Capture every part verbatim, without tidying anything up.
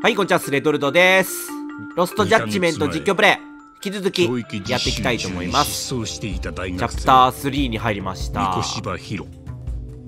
はい、こんにちは、スレトルトです。ロストジャッジメント実況プレイ、引き続きやっていきたいと思います。チャプタースリーに入りました。うん、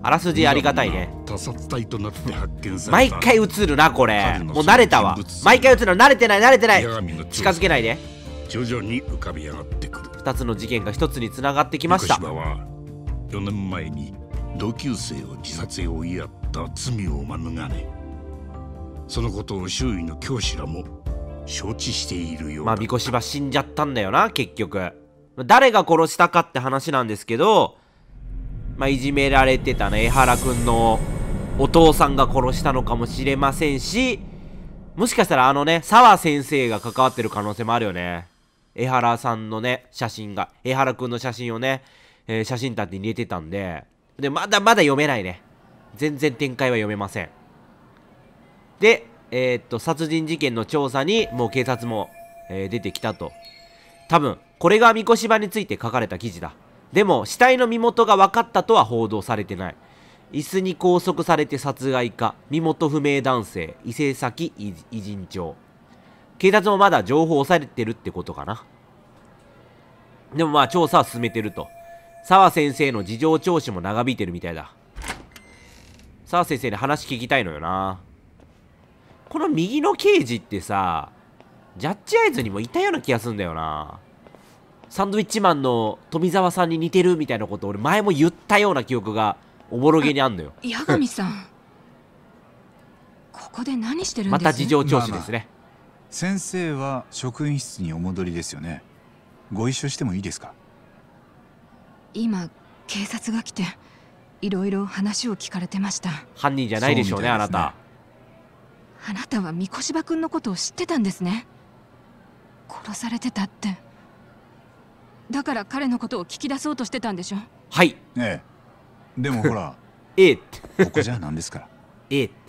あらすじありがたいね。毎回映るな、これ。もう慣れたわ。毎回映るの慣れてない、慣れてない。近づけないで。 徐々に浮かび上がってくる。 ふたつの事件がひとつにつながってきました。 はよねんまえに同級生を自殺へ追いやった罪を免れ、そのことを周囲の教師らも承知しているようだ。 まあ三越は死んじゃったんだよな、結局。誰が殺したかって話なんですけど、まあいじめられてたね、江原くんのお父さんが殺したのかもしれませんし、もしかしたらあのね、澤先生が関わってる可能性もあるよね。江原さんのね、写真が、江原くんの写真をね、えー、写真立てに入れてたんで、で、まだまだ読めないね。全然展開は読めません。で、えー、っと、殺人事件の調査に、もう警察も、えー、出てきたと。多分、これが三越場について書かれた記事だ。でも、死体の身元が分かったとは報道されてない。椅子に拘束されて殺害か、身元不明男性、伊勢崎偉人帳。警察もまだ情報を抑えてるってことかな。でもまあ、調査は進めてると。澤先生の事情聴取も長引いてるみたいだ。澤先生に話聞きたいのよな。この右の刑事ってさ、ジャッジアイズにもいたような気がするんだよな。サンドウィッチマンの富澤さんに似てるみたいなこと俺前も言ったような記憶がおぼろげにあんのよ。 八神さんここで何してるんです？ また事情聴取ですね。まあまあ、 先生は職員室にお戻りですよね。ご一緒してもいいですか？ 今警察が来ていろいろ話を聞かれてました。 犯人じゃないでしょうね、あなた。 あなたは三越場君のことを知ってたんですね。殺されてたって。だから彼のことを聞き出そうとしてたんでしょ。 はい。 ええ。でもほらええってここじゃなんですから。 ええって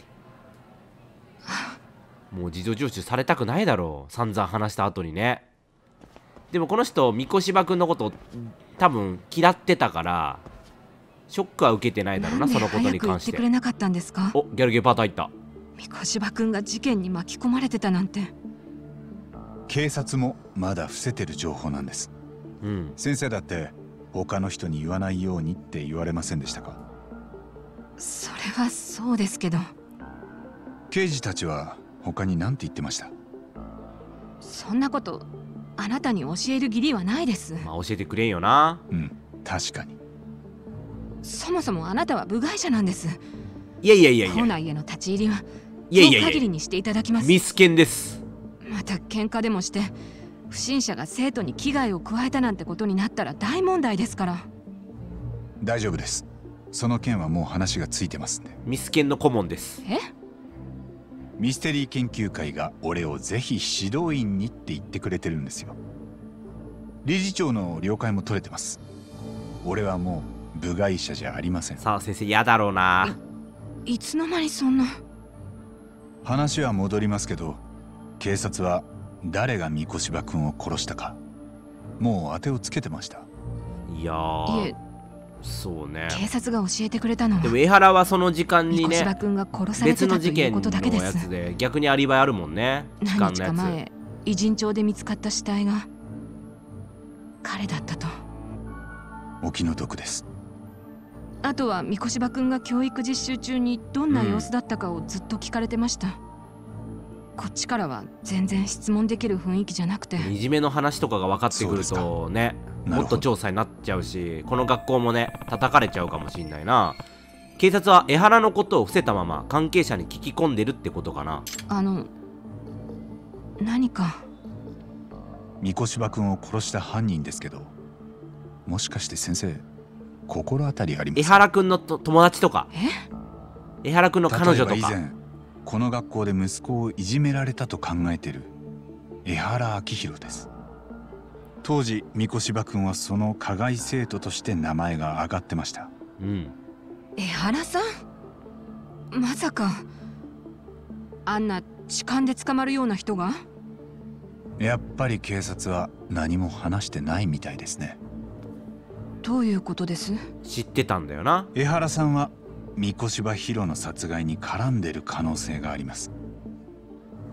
もう事情聴取されたくないだろう、散々話した後にね。でもこの人三越場君のこと多分嫌ってたからショックは受けてないだろうな、そのことに関して。 なんで早く言ってくれなかったんですか？ お、ギャルゲーパート入った。 三越場君が事件に巻き込まれてたなんて。 警察もまだ伏せてる情報なんです。 うん、 先生だって他の人に言わないようにって言われませんでしたか？ それはそうですけど。 刑事たちは他に何て言ってました？ そんなことあなたに教える義理はないです。 まあ教えてくれんよな。 うん、確かに。 そもそもあなたは部外者なんです。 いやいやいやいや、 校内への立ち入りは今日限りにしていただきます。 ミスケンです。 また喧嘩でもして不審者が生徒に危害を加えたなんてことになったら大問題ですから。 大丈夫です。その件はもう話がついてますんで。 ミスケンの顧問です。 え？ ミステリー研究会が俺をぜひ指導員にって言ってくれてるんですよ。理事長の了解も取れてます。俺はもう部外者じゃありません。 さあ先生嫌だろうな。 いつの間にそんな。 話は戻りますけど、警察は誰が三越場君を殺したかもう当てをつけてました。 いやー、 いえ、 そうね。 警察が教えてくれたのは。 でも江原はその時間にね、 三越場君が殺されてたということだけです。 別の事件のやつで逆にアリバイあるもんね。時間のやつ。 何日か前、偉人帳で見つかった死体が彼だったと。 お気の毒です。 あとは三越場君が教育実習中にどんな様子だったかをずっと聞かれてました。うん、こっちからは全然質問できる雰囲気じゃなくて。 いじめの話とかが分かってくるとね、もっと調査になっちゃうし、この学校もね叩かれちゃうかもしんないな。警察は江原のことを伏せたまま関係者に聞き込んでるってことかな。 あの何か。 三越場君を殺した犯人ですけど、もしかして先生心当たりあります？ 江原くんのと友達とか。 え？ 江原くんの彼女とか。 以前この学校で息子をいじめられたと考えてる江原明弘です。当時三越場君はその加害生徒として名前が挙がってました。 うん。 江原さん、まさかあんな痴漢で捕まるような人が？ やっぱり警察は何も話してないみたいですね。 どういうことです？ 知ってたんだよな。 江原さんは三越場博の殺害に絡んでる可能性があります。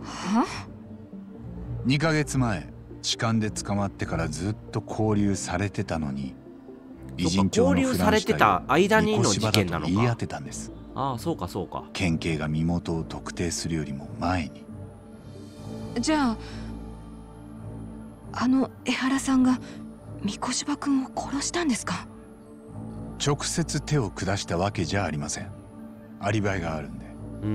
は？ にかげつまえ痴漢で捕まってからずっと勾留されてたのに、偉人町のフランス勾留されてた間にの事件なのか。 言い当てたんです。 ああ、そうかそうか。 県警が身元を特定するよりも前に。 じゃああの江原さんが三越場君を殺したんですか？ 直接手を下したわけじゃありません。アリバイがあるんで。 うん。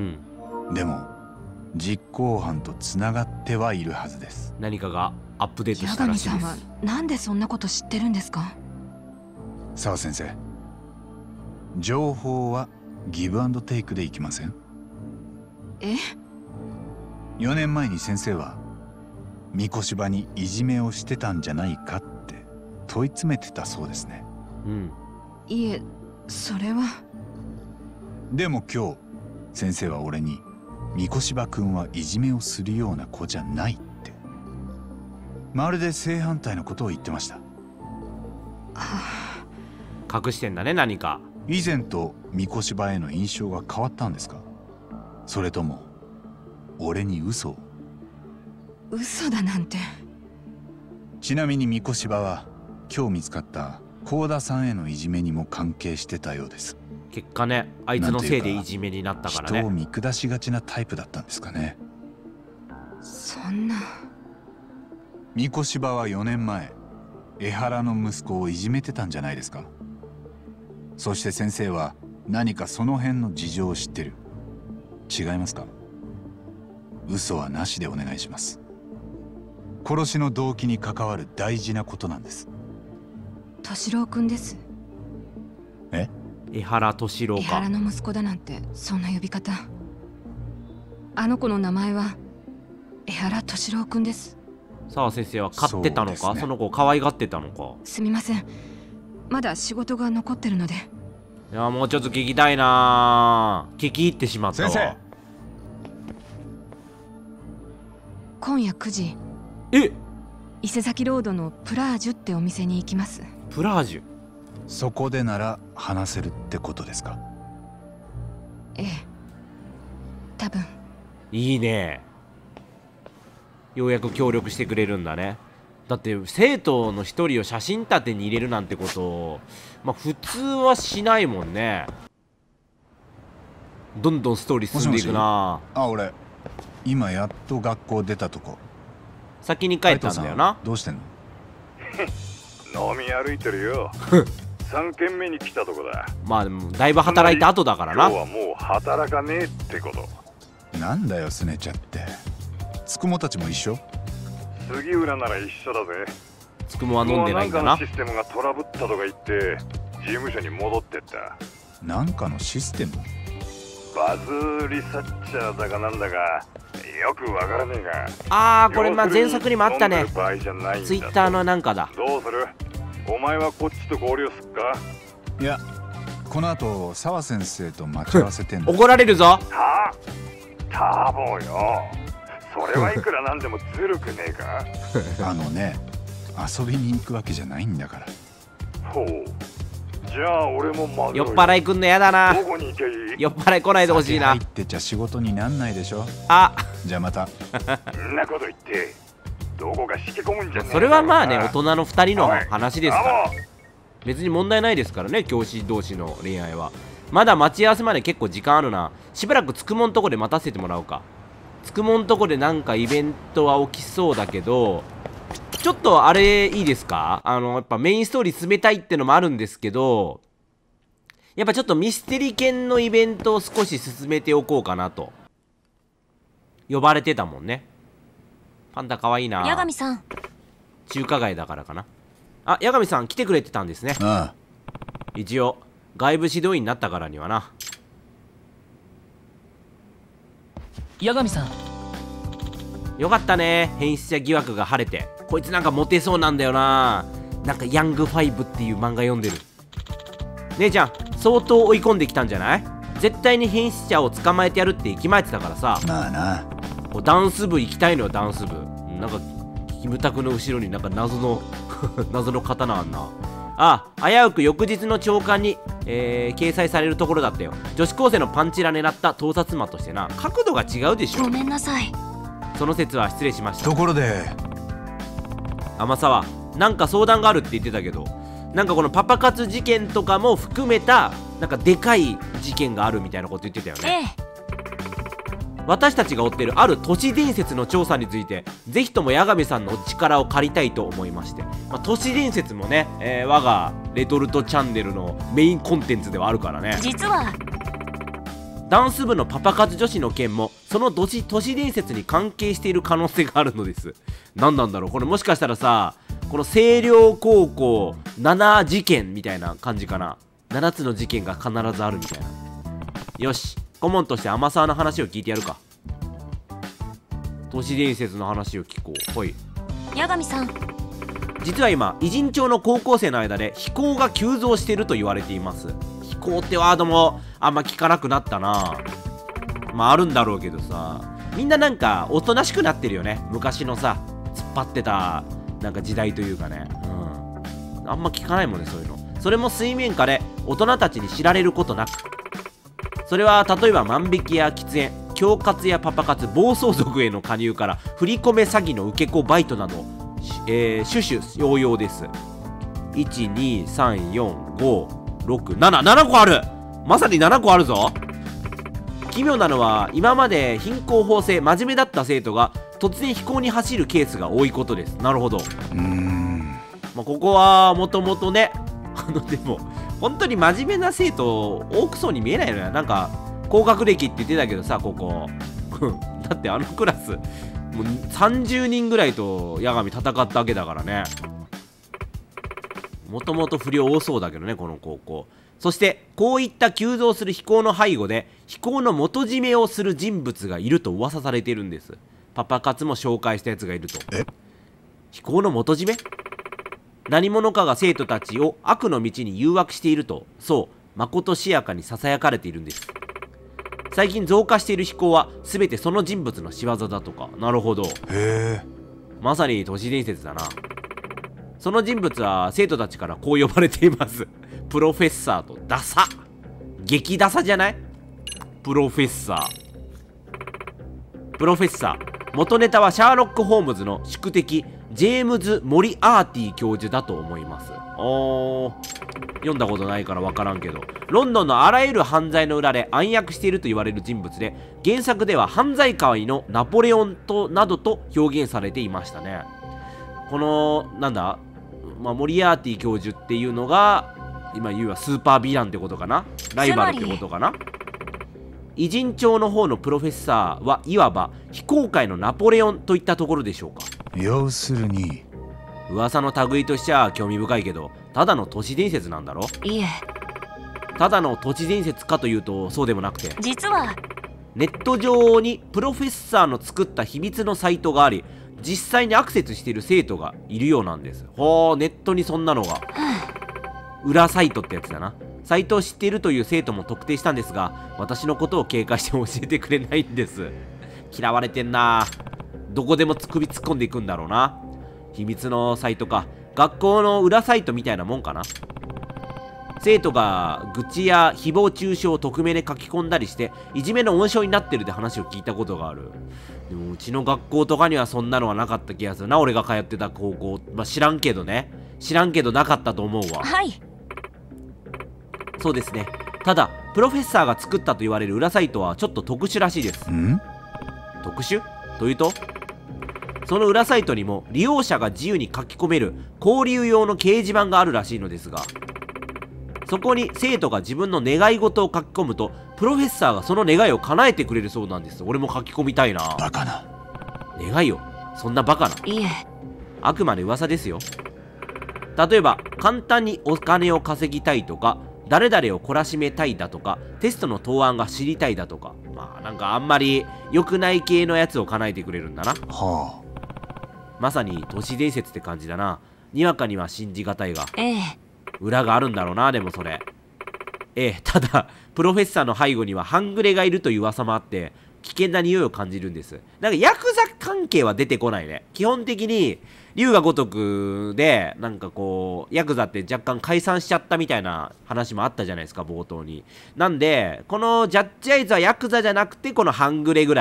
でも実行犯とつながってはいるはずです。 何かがアップデートし八たらしいです。 神さんはなんでそんなこと知ってるんですか？ 澤先生、情報はギブアンドテイクでいきません？ え？ よねんまえに先生は三越場にいじめをしてたんじゃないかって問い詰めてたそうですね。 うん。 いえ、それは。 でも今日先生は俺に三越場君はいじめをするような子じゃないってまるで正反対のことを言ってました。 隠してんだね、何か。 以前と三越場への印象が変わったんですか？それとも俺に嘘を？ 嘘だなんて。 ちなみに三越場は今日見つかった幸田さんへのいじめにも関係してたようです。 結果ね、あいつのせいでいじめになったからね。 人を見下しがちなタイプだったんですかね。 そんな。 三越場はよねんまえ江原の息子をいじめてたんじゃないですか？そして先生は何かその辺の事情を知ってる。違いますか？嘘はなしでお願いします。殺しの動機に関わる大事なことなんです。 敏郎君です。 え？ 江原敏郎江か。 原の息子だなんてそんな呼び方。あの子の名前は江原敏郎君です。 澤先生は飼ってたのか そ,、 ね、 その子を可愛がってたのか。 すみません、まだ仕事が残ってるので。 いや、もうちょっと聞きたいな。聞き入ってしまったわ。 先生、 今夜くじ、 え、 伊勢崎ロードのプラージュってお店に行きます。 プラージュ。 そこでなら話せるってことですか？ ええ、多分。 いいね。ようやく協力してくれるんだね。だって生徒の一人を写真立てに入れるなんてことを、まあ普通はしないもんね。どんどんストーリー進んでいくな。 もしもし、あ、俺今やっと学校出たとこ。 先に帰ったんだよな。 どうしてんの？ 飲み歩いてるよ。さん軒目に来たとこだ。 まあでもだいぶ働いた後だからな。 今日はもう働かねえってこと。 なんだよ、すねちゃって。つくもたちも一緒？ 杉浦なら一緒だぜ。 つくもは飲んでないんだな。 もうなんかのシステムがトラブったとか言って事務所に戻ってった。 なんかのシステム？ バズリサッチャーだかなんだかよくわからねえが。 ああ、これまあ前作にもあったね。 ツイッターのなんかだ。 どうする？お前はこっちと合流すっか？ いや、この後澤先生と待ち合わせてんだ。 怒られるぞ。 はあ？タボよ。それはいくらなんでもずるくねえか？ あのね、遊びに行くわけじゃないんだから。 ほう。じゃあ俺もまず酔っ払いくんのやだな。 どこに行けばいい？ 酔っ払い来ないでほしいな。 酒入ってちゃ仕事になんないでしょ。 あ、 じゃあまた。 そんなこと言ってどこか引き込むんじゃねえか。 それはまあね、大人のふたりのおい話ですから別に問題ないですからね。教師同士の恋愛は。まだ待ち合わせまで結構時間あるな。しばらくつくもんとこで待たせてもらおうか。つくもんとこでなんかイベントは起きそうだけど、ちょっとあれいいですか？あのやっぱメインストーリー進めたいってのもあるんですけど、やっぱちょっとミステリ犬のイベントを少し進めておこうかなと。呼ばれてたもんね。パンダかわいいな。 八神さん、 中華街だからかな。あ、八神さん来てくれてたんですね。 ああ、 一応外部指導員になったからにはな。 八神さん、 よかったね、変質者疑惑が晴れて。こいつなんかモテそうなんだよな。なんかヤングファイブっていう漫画読んでる。姉ちゃん相当追い込んできたんじゃない？絶対に変質者を捕まえてやるって息巻いてたからさ。 まあな。 ダンス部行きたいのよ、ダンス部。なんかキムタクの後ろになんか謎の謎の刀あんな。ああ、危うく翌日の朝刊に、えー、掲載されるところだったよ。女子高生のパンチラ狙った盗撮魔としてな。角度が違うでしょ。 ごめんなさい。 その説は失礼しました。 ところで天沢、なんか相談があるって言ってたけど、なんかこのパパ活事件とかも含めたなんかでかい事件があるみたいなこと言ってたよね。 ええ。 私たちが追ってるある都市伝説の調査について、ぜひとも八神さんのお力を借りたいと思いまして、まあ、都市伝説もね、えー、我がレトルトチャンネルのメインコンテンツではあるからね。 実はダンス部のパパ活女子の件もその都市都市伝説に関係している可能性があるのです。何なんだろうこれ、もしかしたらさ、この星稜高校なな事件みたいな感じかな。ななつの事件が必ずあるみたいな。よし、顧問として天沢の話を聞いてやるか。都市伝説の話を聞こう。ほい。 八神さん、 実は今偉人町の高校生の間で非行が急増していると言われています。非行ってワードもあんま聞かなくなったな。まああるんだろうけどさ、みんななんかおとなしくなってるよね。昔のさ、突っ張ってたなんか時代というかね。うん、あんま聞かないもんね、そういうの。それも水面下で大人たちに知られることなく、それは例えば万引きや喫煙、恐喝やパパ活、暴走族への加入から振り込め詐欺の受け子バイトなど、えー、種々様々です。いち、に、さん、よん、ご、ろく、なな、ななこある。まさにななこあるぞ。奇妙なのは今まで貧困法制真面目だった生徒が突然非行に走るケースが多いことです。なるほど。うーん、 まあ、ここはもともとね、あのでも本当に真面目な生徒多くそうに見えないのよ。なんか高学歴って言ってたけどさ、ここだってあのクラスもうさんじゅうにんぐらいと八神戦ったわけだからね。もともと不良多そうだけどね、この高校。そしてこういった急増する非行の背後で非行の元締めをする人物がいると噂されているんです。パパ活も紹介したやつがいると。 え、 非行の元締め、何者かが生徒たちを悪の道に誘惑していると、そうまことしやかにささやかれているんです。最近増加している非行は全てその人物の仕業だとか。なるほど。 へえ、 まさに都市伝説だな。その人物は生徒たちからこう呼ばれています。プロフェッサーとダサ。激ダサじゃない？プロフェッサー。プロフェッサー、元ネタはシャーロック・ホームズの宿敵ジェームズ・モリアーティ教授だと思います。おー、読んだことないから分からんけど、ロンドンのあらゆる犯罪の裏で暗躍していると言われる人物で、原作では犯罪界のナポレオンとなどと表現されていましたね。このなんだ、まあ、モリアーティ教授っていうのが今言うはスーパーヴィランってことかな、ライバルってことかな。偉人帳の方のプロフェッサーはいわば非公開のナポレオンといったところでしょうか。 要するに噂の類としちゃ興味深いけど、ただの都市伝説なんだろ。 いえ、 ただの都市伝説かというとそうでもなくて、 実はネット上にプロフェッサーの作った秘密のサイトがあり、実際にアクセスしている生徒がいるようなんです。ほー、ネットにそんなのが。裏サイトってやつだな。サイトを知っているという生徒も特定したんですが、私のことを警戒して教えてくれないんです。嫌われてんな。どこでも首突っ込んでいくんだろうな。秘密のサイトか、学校の裏サイトみたいなもんかな。生徒が愚痴や誹謗中傷を匿名で書き込んだりしていじめの温床になってるって話を聞いたことがある。でもうちの学校とかにはそんなのはなかった気がするな。俺が通ってた高校、まあ、知らんけどね、知らんけどなかったと思うわ。 はい。 そうですね。ただプロフェッサーが作ったと言われる裏サイトはちょっと特殊らしいです。 ん特殊というと、その裏サイトにも利用者が自由に書き込める交流用の掲示板があるらしいのですが、そこに生徒が自分の願い事を書き込むとプロフェッサーがその願いを叶えてくれるそうなんです。俺も書き込みたいな。 バカな願いを、そんなバカな。 いえ、 あくまで噂ですよ。例えば簡単にお金を稼ぎたいとか、誰々を懲らしめたいだとか、テストの答案が知りたいだとか、まあなんかあんまり良くない系のやつを叶えてくれるんだな。 はまさに都市伝説って感じだな。にわかには信じがたいが、 ええ、 裏があるんだろうな。でもそれ、ええ、ただプロフェッサーの背後には半グレがいるという噂もあって危険な匂いを感じるんです。なんかヤクザ関係は出てこないね。基本的に龍が如くで、なんかこうヤクザって若干解散しちゃったみたいな話もあったじゃないですか、冒頭に。なんでこのジャッジアイズはヤクザじゃなくてこの半グレぐらい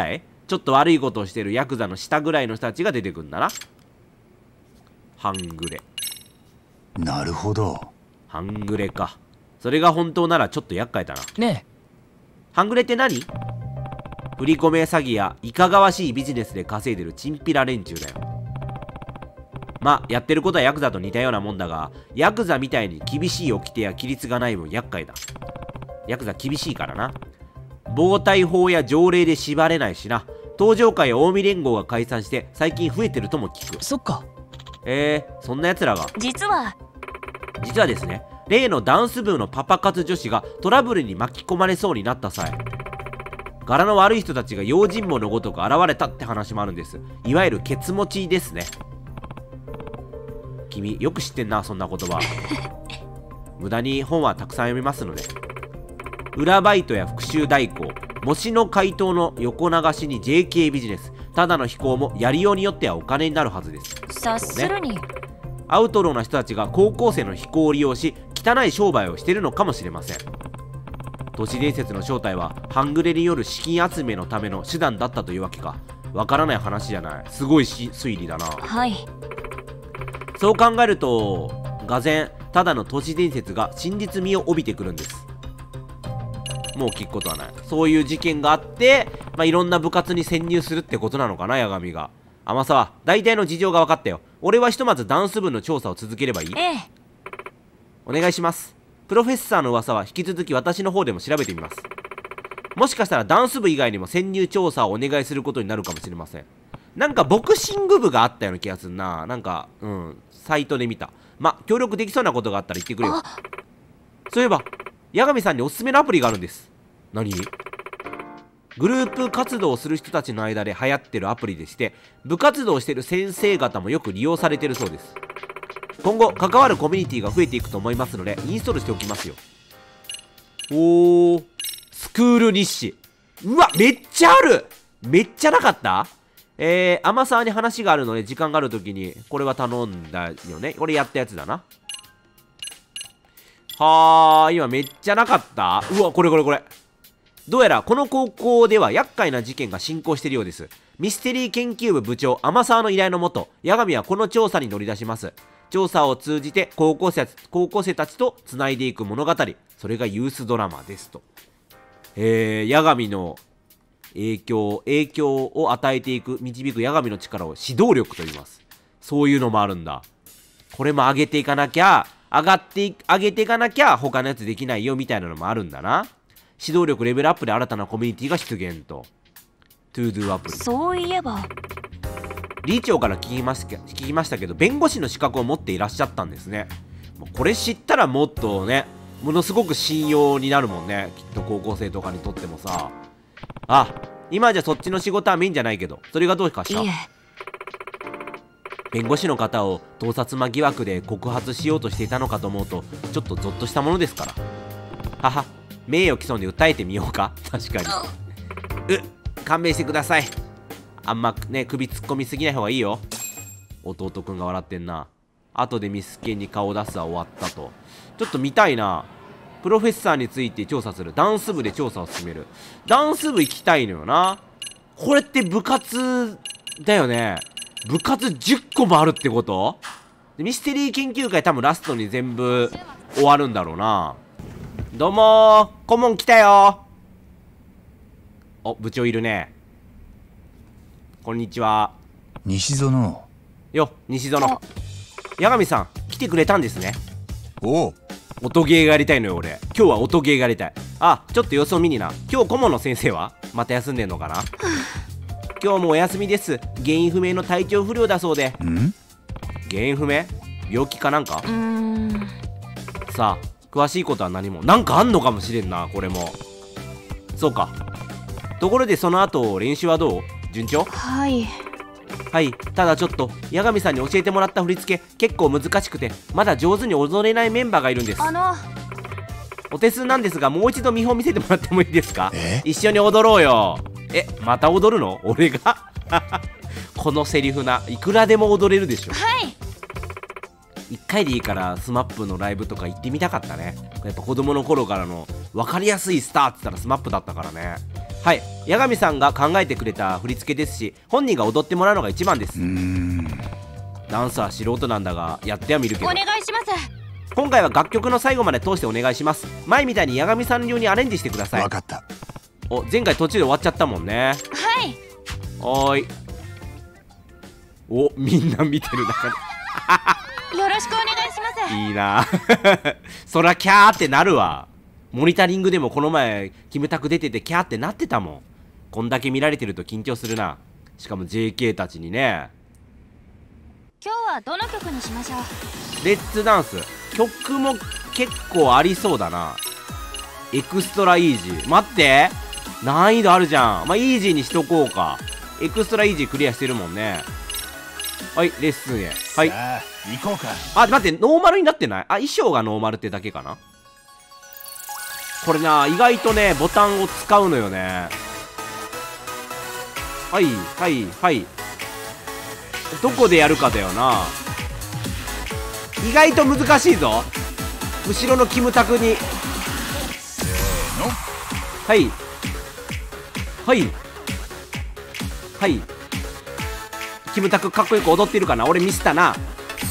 ちょっと悪いことをしてるヤクザの下ぐらいの人たちが出てくるんだな。半グレ。 なるほど。 半グレか。それが本当ならちょっと厄介だな。 ね半グレって何？振り込め詐欺やいかがわしいビジネスで稼いでるチンピラ連中だよ。まあやってることはヤクザと似たようなもんだが、ヤクザみたいに厳しい掟や規律がない分厄介だ。ヤクザ厳しいからな。暴対法や条例で縛れないしな。東上会や近江連合が解散して最近増えてるとも聞く。 え、そっか。 えー、そんな奴らが。 実は実はですね、例のダンス部のパパ活女子がトラブルに巻き込まれそうになった際、柄の悪い人たちが用心棒のごとく現れたって話もあるんです。いわゆるケツ持ちですね。君よく知ってんな、そんな言葉。無駄に本はたくさん読みますので。裏バイトや復讐代行、模試の回答の横流しに ジェーケー ビジネス、ただの飛行もやりようによってはお金になるはずです。 察するに、 アウトローな人たちが高校生の飛行を利用し汚い商売をしているのかもしれません。都市伝説の正体は半グレによる資金集めのための手段だったというわけか。わからない話じゃない。すごいし推理だな。 はい。 そう考えるとがぜんただの都市伝説が真実味を帯びてくるんです。もう聞くことはない。そういう事件があって、まあ、いろんな部活に潜入するってことなのかな、八神が。天沢、大体の事情が分かったよ。俺はひとまずダンス部の調査を続ければいい？ ええ。 お願いします。プロフェッサーの噂は引き続き私の方でも調べてみます。もしかしたらダンス部以外にも潜入調査をお願いすることになるかもしれません。なんかボクシング部があったような気がするな。なんか、うん、サイトで見た。ま、協力できそうなことがあったら言ってくれよ。そういえば、八神さんにおすすめのアプリがあるんです。何？グループ活動をする人たちの間で流行ってるアプリでして、部活動をしている先生方もよく利用されているそうです。今後関わるコミュニティが増えていくと思いますのでインストールしておきますよ。おー、スクール日誌。うわ、めっちゃある。めっちゃなかった？えー、天沢に話があるので時間があるときにこれは頼んだよね。これやったやつだな。はー、今めっちゃなかった。うわ、これこれこれ。どうやらこの高校では厄介な事件が進行しているようです。ミステリー研究部部長天沢の依頼のもと、八神はこの調査に乗り出します。調査を通じて高校生高校生たちとつないでいく物語、それがユースドラマですと。えー、八神の影響影響を与えていく、導く八神の力を指導力と言います。そういうのもあるんだ。これも上げていかなきゃ上がってい上げていかなきゃ他のやつできないよみたいなのもあるんだな。指導力レベルアップで新たなコミュニティが出現と。トゥードゥアプリ。 そういえば理事長から聞きまし聞きましたけど、弁護士の資格を持っていらっしゃったんですね。これ知ったらもっとね、ものすごく信用になるもんね、きっと高校生とかにとってもさ。あ、今じゃそっちの仕事はメインじゃないけど、それがどうかした？ いえ。 弁護士の方を盗撮魔疑惑で告発しようとしていたのかと思うとちょっとゾッとしたものですから。はは、名誉毀損で訴えてみようか。確かに。う、勘弁してください。あんまね、首突っ込みすぎない方がいいよ。弟くんが笑ってんな。後でミスケに顔出すは終わったと。ちょっと見たいな。プロフェッサーについて調査する。ダンス部で調査を進める。ダンス部行きたいのよな。これって部活だよね。部活じゅっこもあるってこと？ミステリー研究会多分ラストに全部終わるんだろうな。どうもー、顧問来たよ。お、部長いるね。こんにちは。 西園。 よ、西園。八神さん来てくれたんですね。 おお。 音ゲーがやりたいのよ俺。今日は音ゲーがやりたい。あ、ちょっと様子を見にな。今日顧問の先生はまた休んでんのかな。今日もお休みです。原因不明の体調不良だそうで。 ん？ 原因不明？病気かなんか？ うーん。 さあ詳しいことは何も。なんかあんのかもしれんな、これも。そうか。ところでその後練習はどう？順調？ はい。 はい。ただちょっと八神さんに教えてもらった振り付け結構難しくてまだ上手に踊れないメンバーがいるんです。 あのお手数なんですがもう一度見本見せてもらってもいいですか？ え？ 一緒に踊ろうよ。え、また踊るの？俺がこのセリフないくらでも踊れるでしょ。 はい一回でいいからスマップのライブとか行ってみたかったね。やっぱ子供の頃からの分かりやすいスターって言ったらスマップだったからね。 はい、八神さんが考えてくれた振り付けですし、本人が踊ってもらうのが一番です。 うーん。 ダンスは素人なんだがやってはみるけど、 お願いします。 今回は楽曲の最後まで通してお願いします。前みたいに八神さん流にアレンジしてください。 分かった。 お、前回途中で終わっちゃったもんね。 はい。 おーい。お、みんな見てる中でよろしくお願いします。 いいなそらキャーってなるわ。モニタリングでもこの前キムタク出ててキャーってなってたもん。こんだけ見られてると緊張するな。しかも ジェーケー たちにね。 今日はどの曲にしましょう。 レッツダンス。曲も結構ありそうだな。エクストライージー。待って、難易度あるじゃん。まあイージーにしとこうか。エクストライージークリアしてるもんね。はい、レッスンへ。はい。 さあ行こうか。 あ、待って、ノーマルになってない？あ、衣装がノーマルってだけかな。これな、意外とね、ボタンを使うのよね。はい、はい、はい。どこでやるかだよな。意外と難しいぞ。後ろのキムタクに。 せーの。 はいはいはい。キムタクかっこよく踊ってるかな。俺ミスったな。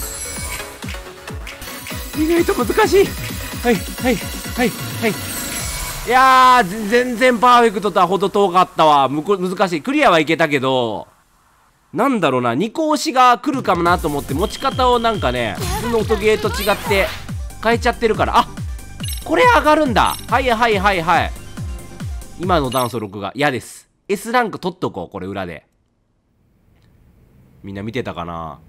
意外と難しい。はいはいはいはい。いやー、全然パーフェクトとはほど遠かったわ。むこ難しい。クリアはいけたけど、なんだろうな、にこ押しが来るかもなと思って持ち方をなんかね、普通の音ゲーと違って変えちゃってるから。あ、これ上がるんだ。はいはいはいはい。今のダンス録画嫌です。 S ランク取っとこう。これ裏でみんな見てたかな。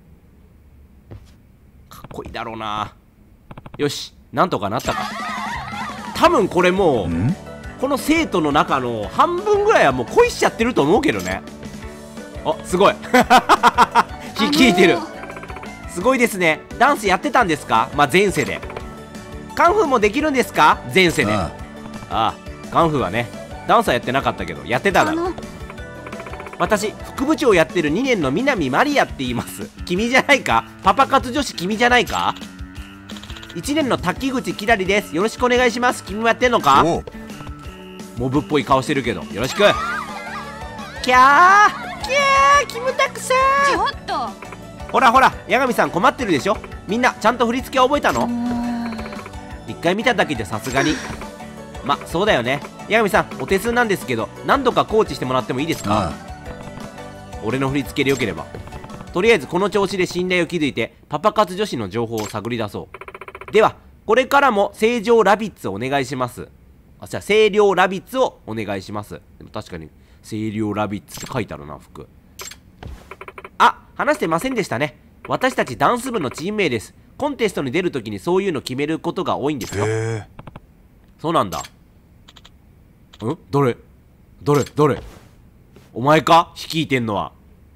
かっこいいだろうな。よし、なんとかなったか。多分これもうこの生徒の中の半分ぐらいはもう恋しちゃってると思うけどね。あ、すごい聞いてる。すごいですね。ダンスやってたんですか？まあ前世で。カンフーもできるんですか？前世で。ああ、カンフーはね、ダンスはやってなかったけどやってただろ。私副部長やってるにねんの南マリアって言います。君じゃないか？パパ活女子君じゃないか？いちねんの滝口きらりです。よろしくお願いします。君もやってんのか？モブっぽい顔してるけどよろしく。キャーキャー、キムタクさん。 ちょっと。 ほらほら、八神さん困ってるでしょ。みんなちゃんと振り付け覚えたの？一回見ただけじゃさすがに。ま、そうだよね。八神さん、お手数なんですけど何度かコーチしてもらってもいいですか？俺の振り付けでよければ。とりあえずこの調子で信頼を築いてパパ活女子の情報を探り出そう。ではこれからも清浄ラビッツをお願いします。あ、じゃあ清涼ラビッツをお願いします。でも確かに清涼ラビッツって書いてあるな、服。あ、話してませんでしたね。私たちダンス部のチーム名です。コンテストに出るときにそういうの決めることが多いんですよ。そうなんだ。ん？どれどれどれお前か率いてんのは。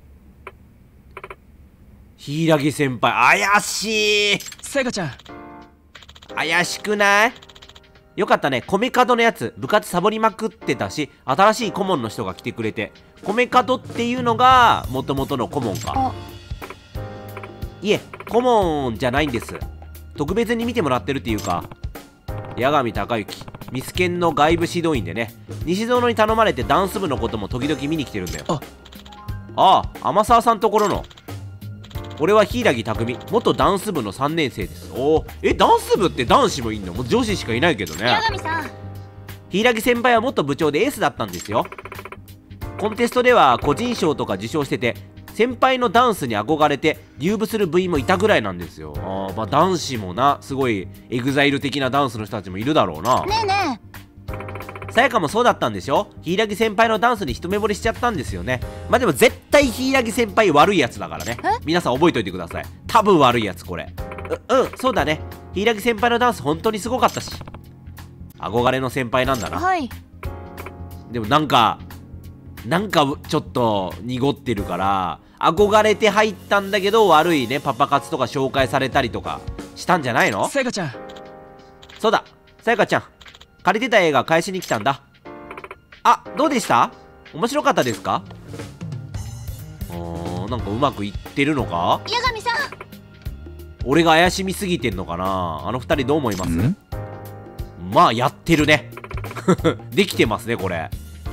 柊先輩、怪しい。 さやかちゃん、 怪しくない？よかったね。米門のやつ部活サボりまくってたし、新しい顧問の人が来てくれて。米門っていうのがもともとの顧問か。いえ、顧問じゃないんです。特別に見てもらってるっていうか、八神隆之ミスケンの外部指導員でね、西園に頼まれてダンス部のことも時々見に来てるんだよ。 あああ、天沢さんところの。俺は柊匠、元ダンス部のさんねん生です。おお、え、ダンス部って男子もいんの？もう女子しかいないけどね。 八神さん、 柊先輩は元部長でエースだったんですよ。コンテストでは個人賞とか受賞してて、先輩のダンスに憧れて入部する部員もいたぐらいなんですよ。あー、まあ男子もな、すごいエグザイル的なダンスの人たちもいるだろうな。 ねえねさやかもそうだったんでしょ？柊先輩のダンスに一目惚れしちゃったんですよね。まあでも絶対柊先輩悪いやつだからね。皆さん覚えといてください。多分悪いやつこれ。う、うん、そうだね。柊先輩のダンス本当にすごかったし、憧れの先輩なんだえ。 な。 はい。 でもなんかなんかちょっと濁ってるから、憧れて入ったんだけど悪いねパパ活とか紹介されたりとかしたんじゃないの？ さやかちゃん、 そうだ、さやかちゃん、借りてた映画返しに来たんだ。あ、どうでした？面白かったですか？あー、なんかうまくいってるのか？ 八神さん、 俺が怪しみすぎてんのかな。あの二人どう思います？まあやってるねできてますねこれ。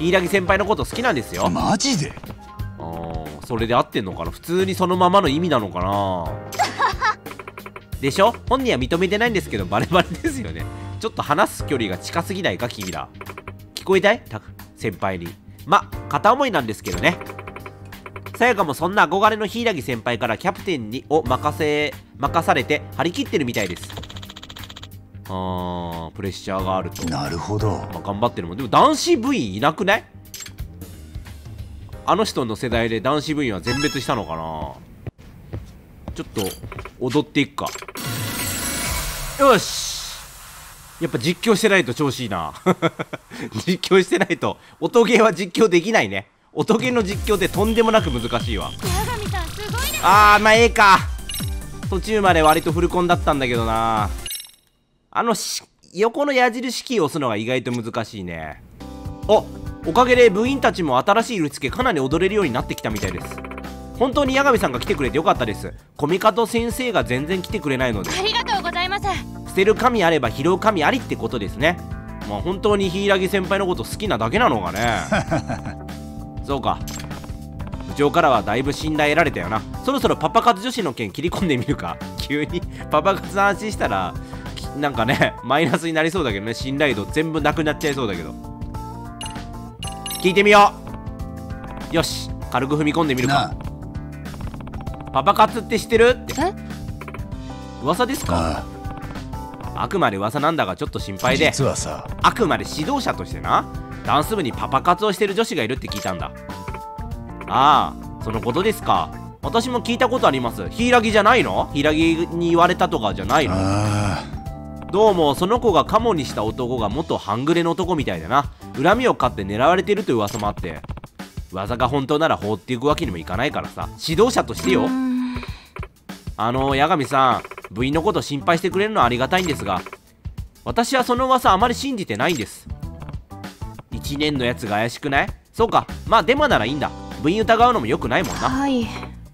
柊先輩のこと好きなんですよ。 マジで？ あー、それで合ってんのかな。普通にそのままの意味なのかなでしょ。本人は認めてないんですけどバレバレですよね。ちょっと話す距離が近すぎないか君ら。聞こえたい？た先輩に。ま、片思いなんですけどね。さやかもそんな憧れの柊先輩からキャプテンにを任せ任されて張り切ってるみたいです。あー、プレッシャーがあると。 なるほど。 まあ、頑張ってるもん。でも男子部員いなくない？あの人の世代で男子部員は全滅したのかな。ちょっと踊っていくか。よし、やっぱ実況してないと調子いいな実況してないと音ゲーは実況できないね。音ゲーの実況ってとんでもなく難しいわ。 八神さんすごいです。 あー、まあええか。途中まで割とフルコンだったんだけどな。あのし横の矢印キーを押すのが意外と難しいね。お、おかげで部員たちも新しい振り付けかなり踊れるようになってきたみたいです。本当に八神さんが来てくれてよかったです。コミカト先生が全然来てくれないので、 ありがとうございます。 捨てる神あれば拾う神ありってことですね。まあ本当に柊先輩のこと好きなだけなのかねそうか、部長からはだいぶ信頼得られたよな。そろそろパパ活女子の件切り込んでみるか急にパパ活の話したらなんかねマイナスになりそうだけどね。信頼度全部なくなっちゃいそうだけど、聞いてみよう。よし、軽く踏み込んでみるか。パパ活って知ってるって。 え？ 噂ですか？あくまで噂なんだがちょっと心配で、 実はさ、 あくまで指導者としてな、ダンス部にパパ活をしてる女子がいるって聞いたんだ。ああ、そのことですか。私も聞いたことあります。柊じゃないの？柊に言われたとかじゃないの？ あどうもその子がカモにした男が元半グレの男みたいだな。恨みを買って狙われてるという噂もあって、噂が本当なら放っていくわけにもいかないからさ、指導者としてよ。あの八神さん、部員のこと心配してくれるのはありがたいんですが、私はその噂あまり信じてないんです。いちねんのやつが怪しくない？そうか、まあデマならいいんだ。部員疑うのも良くないもんな。 はい。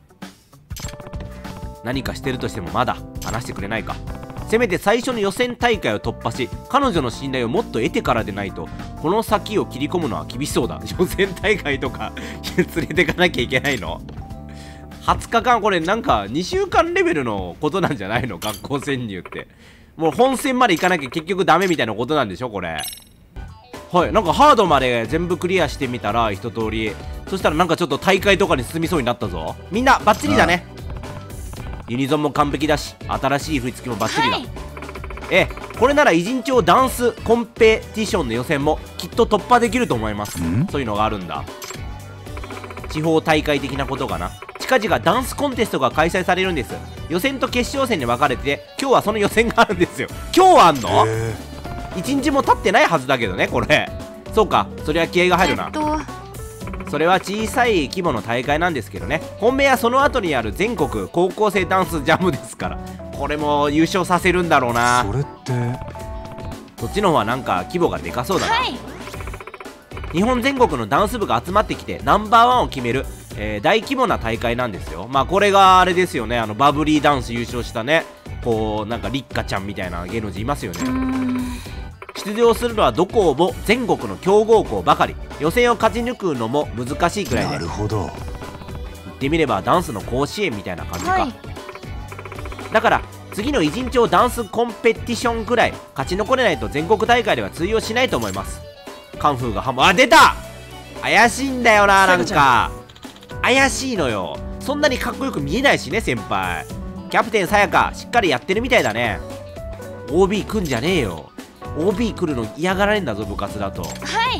何かしてるとしてもまだ話してくれないか。せめて最初の予選大会を突破し、彼女の信頼をもっと得てからでないとこの先を切り込むのは厳しそうだ。予選大会とか連れてかなきゃいけないの？はつかかん、これなんかにしゅうかんレベルのことなんじゃないの？学校潜入ってもう本戦まで行かなきゃ結局ダメみたいなことなんでしょこれ。はい、なんかハードまで全部クリアしてみたら一通り、そしたらなんかちょっと大会とかに進みそうになったぞ。みんなバッチリだね。ユニゾンも完璧だし、新しい振り付けもバッチリだ、 はい、 ええ、これなら偉人町ダンスコンペティションの予選もきっと突破できると思います。そういうのがあるんだ。地方大会的なことかな。近々ダンスコンテストが開催されるんです。予選と決勝戦に分かれてて、今日はその予選があるんですよ。今日あんの？いちにちも経ってないはずだけどねこれ。そうか、それは気合が入るな。 えっとそれは小さい規模の大会なんですけどね。本命はその後にある全国高校生ダンスジャムですから、これも優勝させるんだろうな。 それってそっちの方はなんか規模がでかそうだな、 はい、 日本全国のダンス部が集まってきてナンバーワンを決める、えー、大規模な大会なんですよ。まあこれがあれですよね、あのバブリーダンス優勝したね、こうなんかリッカちゃんみたいな芸能人いますよね。出場するのはどこも全国の強豪校ばかり。予選を勝ち抜くのも難しいくらいで、 なるほど、 言ってみればダンスの甲子園みたいな感じか、 はい。 だから次の偉人町ダンスコンペティションくらい勝ち残れないと全国大会では通用しないと思います。カンフーがハモ、あ、出た、怪しいんだよな、なんか怪しいのよ。そんなにかっこよく見えないしね先輩。キャプテンさやかしっかりやってるみたいだね。 オービー 来んじゃねえよ。 オービー 来るの嫌がられんだぞ部活だと。 はい、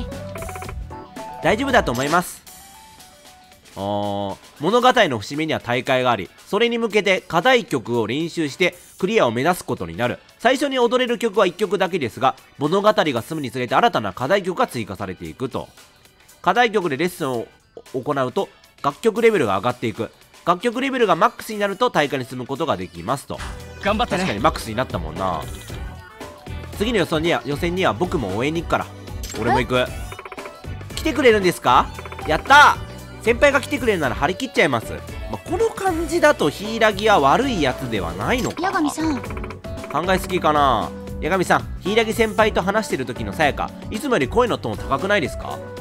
大丈夫だと思います。あー、物語の節目には大会があり、それに向けて課題曲を練習してクリアを目指すことになる。最初に踊れる曲はいっきょくだけですが、物語が進むにつれて新たな課題曲が追加されていくと。課題曲でレッスンを行うと楽曲レベルが上がっていく。楽曲レベルがマックスになると大会に進むことができますと。 頑張ってね。 確かにマックスになったもんな。次の予選には予選には僕も応援に行くから。俺も行く。来てくれるんですか？やったー、先輩が来てくれるなら張り切っちゃいます。まあ、この感じだと柊は悪いやつではないのか。 八神さん、 考えすぎかな。八神さん、柊先輩と話してる時のさやか、いつもより声のトーン高くないですか？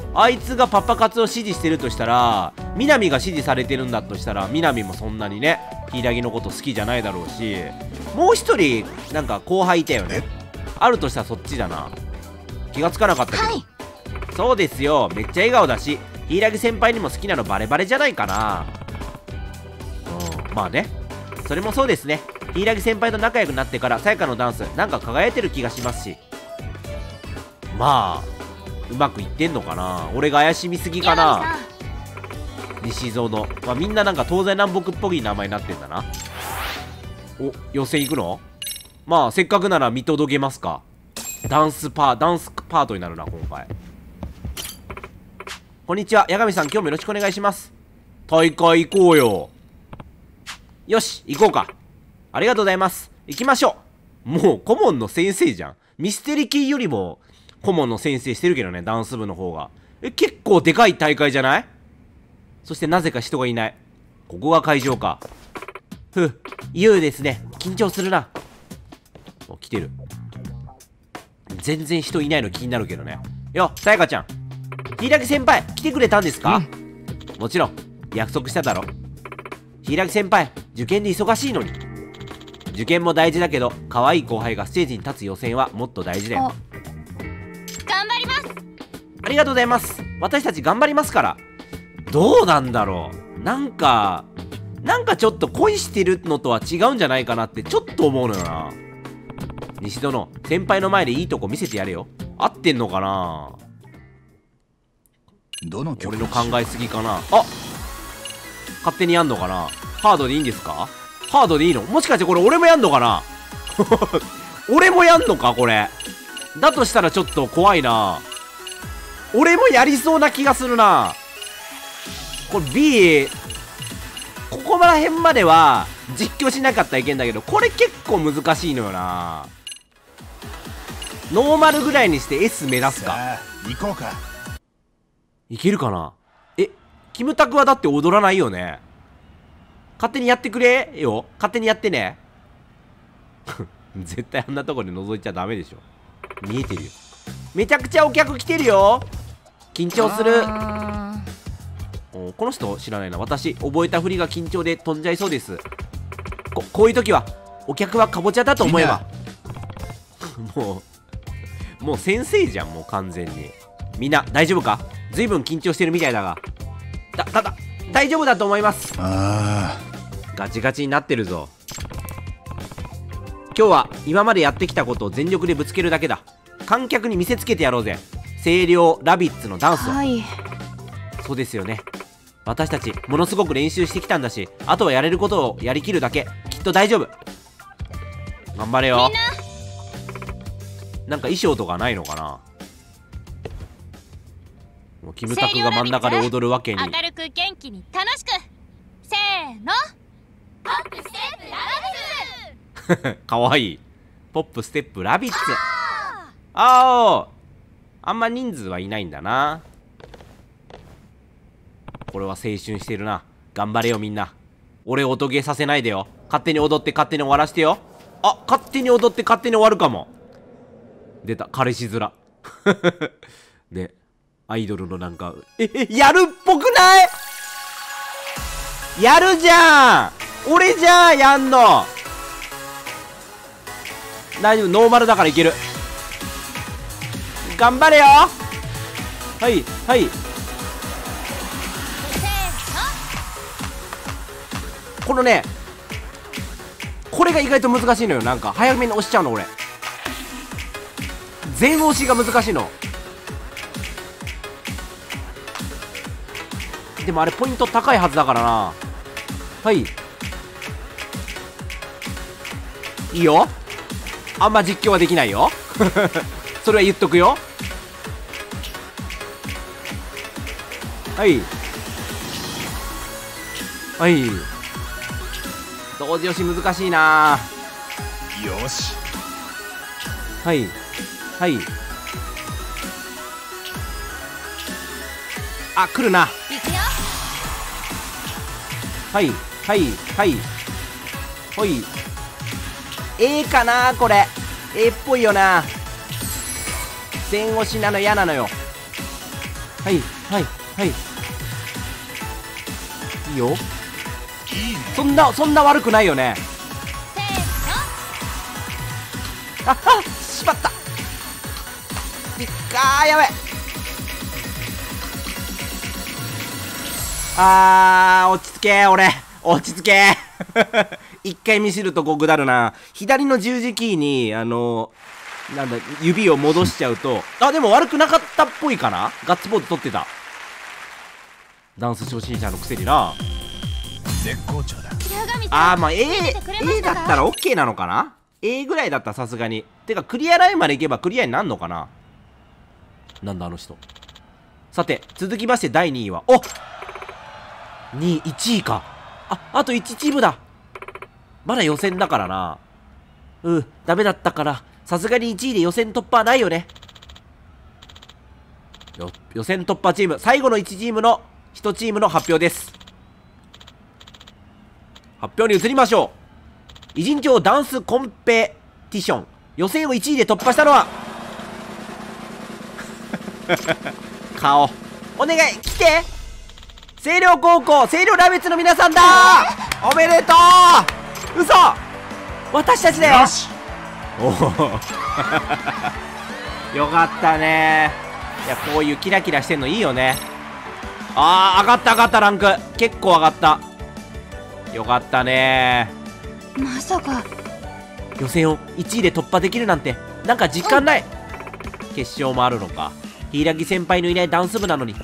あいつがパパ活を指示してるとしたら、南が指示されてるんだとしたら、南もそんなにね柊のこと好きじゃないだろうし、もう一人なんか後輩いたよね。あるとしたらそっちだな。気がつかなかったけど、はい、そうですよ、めっちゃ笑顔だし、柊先輩にも好きなのバレバレじゃないかな。うん、まあね、それもそうですね。柊先輩と仲良くなってからさやかのダンスなんか輝いてる気がしますし、まあうまくいってんのかな。俺が怪しみすぎかな。西園、まあ、みんななんか東西南北っぽい名前になってんだな。お、予選行くの？まあせっかくなら見届けますか。ダンスパーダンスパートになるな今回。こんにちは、八神さん、今日もよろしくお願いします。大会行こうよ。よし、行こうか。ありがとうございます。行きましょう。もう顧問の先生じゃん。ミステリキーよりも顧問の先生してるけどね、ダンス部の方が。え、結構でかい大会じゃない？そしてなぜか人がいない。ここが会場か。ふう、いよいよですね。緊張するな。お、来てる。全然人いないの気になるけどね。よ、さやかちゃん。柊先輩、来てくれたんですか？もちろん、約束しただろ。柊先輩、受験で忙しいのに。受験も大事だけど、可愛い後輩がステージに立つ予選はもっと大事だよ。 頑張ります。 ありがとうございます。私たち頑張りますから。どうなんだろう。なんか、なんかちょっと恋してるのとは違うんじゃないかなってちょっと思うのよな。西殿、先輩の前でいいとこ見せてやれよ。合ってんのかな。 どの曲？ 俺の考えすぎかな。あ、勝手にやんのかな。ハードでいいんですか？ハードでいいの？もしかしてこれ俺もやんのかな。俺もやんのかこれ。だとしたらちょっと怖いな。俺もやりそうな気がするな。これ B、 ここら辺までは実況しなかったらいけんだけど、これ結構難しいのよな。ノーマルぐらいにして エス 目指すか。 行こうか。 いけるかな。え、キムタクはだって踊らないよね。勝手にやってくれよ。勝手にやってね。絶対あんなとこで覗いちゃダメでしょ。見えてるよ。めちゃくちゃお客来てるよ。緊張する。お、この人知らないな。私覚えたふりが緊張で飛んじゃいそうです。ここういう時はお客はかぼちゃだと思えば。もうもう先生じゃん、もう完全に。みんな大丈夫か？ずいぶん緊張してるみたいだが。だだだ大丈夫だと思います。 あー、ガチガチになってるぞ。今日は今までやってきたことを全力でぶつけるだけだ。観客に見せつけてやろうぜ。声量ラビッツのダンスを。はい、そうですよね。私たちものすごく練習してきたんだし、あとはやれることをやりきるだけ。きっと大丈夫。頑張れよ。なんか衣装とかないのかな。もうキムタクが真ん中で踊るわけに。 明るく元気に楽しく。せーの。ポップステップラビッツ。 かわいい。ポップステップラビッツ。ああ、あんま人数はいないんだな。これは青春してるな。頑張れよみんな。俺を音ゲーさせないでよ。勝手に踊って勝手に終わらせてよ。あ、勝手に踊って勝手に終わるかも。出た、彼氏面。ね、アイドルのなんか、え、え、やるっぽくない？やるじゃん。俺じゃん、やんの。大丈夫、ノーマルだからいける。頑張れよ。はいはい。このね、これが意外と難しいのよ。なんか早めに押しちゃうの俺。全押しが難しいの。でもあれポイント高いはずだからな。はい、いいよ。あんま実況はできないよ。それは言っとくよ。はいはい。同時押し難しいな。 よし。 はいはい。あ、来るな。はいはいはいほい。ええかなこれ。ええっぽいよな。全押しなの嫌なのよ。 はいはいはい。いいよ。そんなそんな悪くないよね。あっしまった。あーやべえ。あー落ち着け俺落ち着け一回見せるとこぐだるな。左の十字キーにあのなんだ指を戻しちゃうとあでも悪くなかったっぽいかな。ガッツポーズ取ってた。ダンス初心者のくせにな。 絶好調だ。 あーまあ A, A だったら OK なのかな。 A ぐらいだったらさすがに。てかクリアラインまで行けばクリアになんのかな。なんだあの人。さて続きましてだいにいはおにいいちいか。ああといちチームだ。まだ予選だからな。うんダメだったからさすがにいちいで予選突破はないよね。よ予選突破チーム最後のいちチームのいちチームの発表です。発表に移りましょう。偉人帳ダンスコンペティション予選をいちいで突破したのは顔お願い来て。星稜高校星稜ラビッツの皆さんだー。おめでとう。嘘私たちだよ。よしおおよかったね。いやこういうキラキラしてんのいいよね。あー上がった上がったランク結構上がった。よかったね。 まさか予選をいちいで突破できるなんてなんか実感ない。決勝もあるのか。柊先輩のいないダンス部なのに。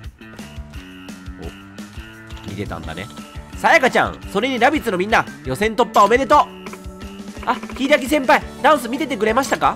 お見てたんだね。さやかちゃんそれにラビッツのみんな予選突破おめでとう。あ柊先輩ダンス見ててくれましたか。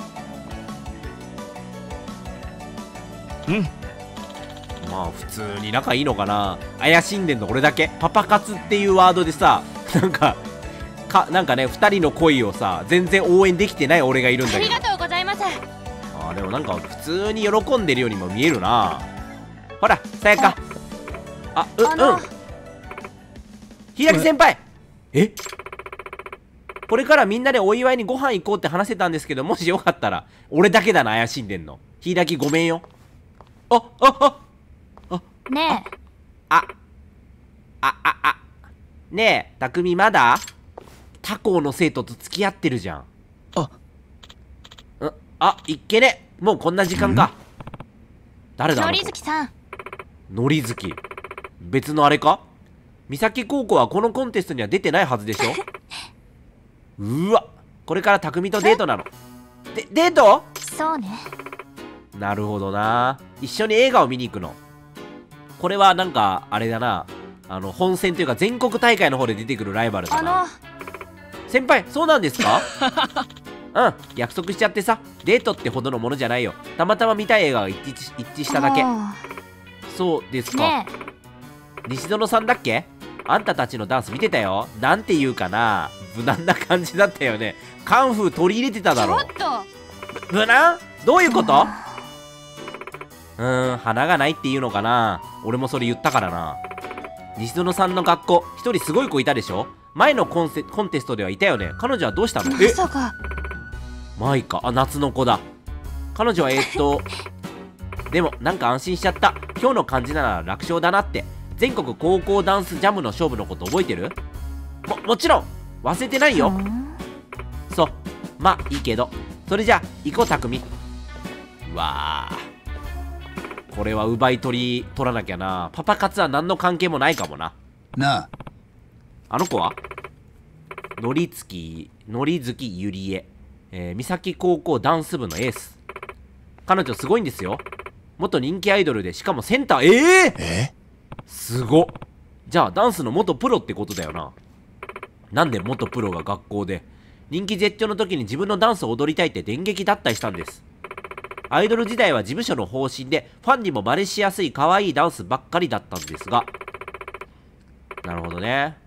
うんまあ普通に仲いいのかな。怪しんでんの俺だけ。パパ活っていうワードでさなんかかなんかねふたりの恋をさ全然応援できてない俺がいるんだけど。 ありがとうございます。 あーでもなんか普通に喜んでるようにも見えるな。ほらさやかあううん柊先輩えこれからみんなでお祝いにご飯行こうって話してたんですけどもしよかったら俺だけだな怪しんでんの。柊ごめんよ。あああねえああああねえ匠まだ他校の生徒と付き合ってるじゃん。 あんあいっけねもうこんな時間か。誰だのりずきさん。 のりずき別のあれか。三崎高校はこのコンテストには出てないはずでしょうわこれから匠とデートなの。でデートそうね。 なるほどな。一緒に映画を見に行くの。これはなんかあれだなあの本戦というか全国大会の方で出てくるライバルだな。 あの先輩そうなんですかうん約束しちゃってさデートってほどのものじゃないよ。たまたま見たい映画が一致一致しただけ。そうですか、 ね西園さんだっけ。あんたたちのダンス見てたよ。なんていうかな無難な感じだったよね。カンフー取り入れてたえだろ。 ちょっと無難どういうこと。うーん花がないっていうのかな。俺もそれ言ったからな。西園さんの学校一人すごい子いたでしょ。前のコンセコンテストではいたよね。彼女はどうしたの。 まさかマイカあ夏の子だ。彼女はえー、っとでもなんか安心しちゃった。今日の感じなら楽勝だなって。全国高校ダンスジャムの勝負のこと覚えてる。ももちろん忘れてないよ。そうまあいいけどそれじゃあ行こう匠。うわあこれは奪い取り取らなきゃな。パパ活は何の関係もないかもな。 なああの子はのりつきのりずきゆりええー、三崎高校ダンス部のエース。彼女すごいんですよ。元人気アイドルでしかもセンター。ええー、 えすごっ。じゃあダンスの元プロってことだよな。なんで元プロが学校で。人気絶頂の時に自分のダンスを踊りたいって電撃脱退したんです。アイドル時代は事務所の方針でファンにも真似しやすい可愛いダンスばっかりだったんですが。なるほどね。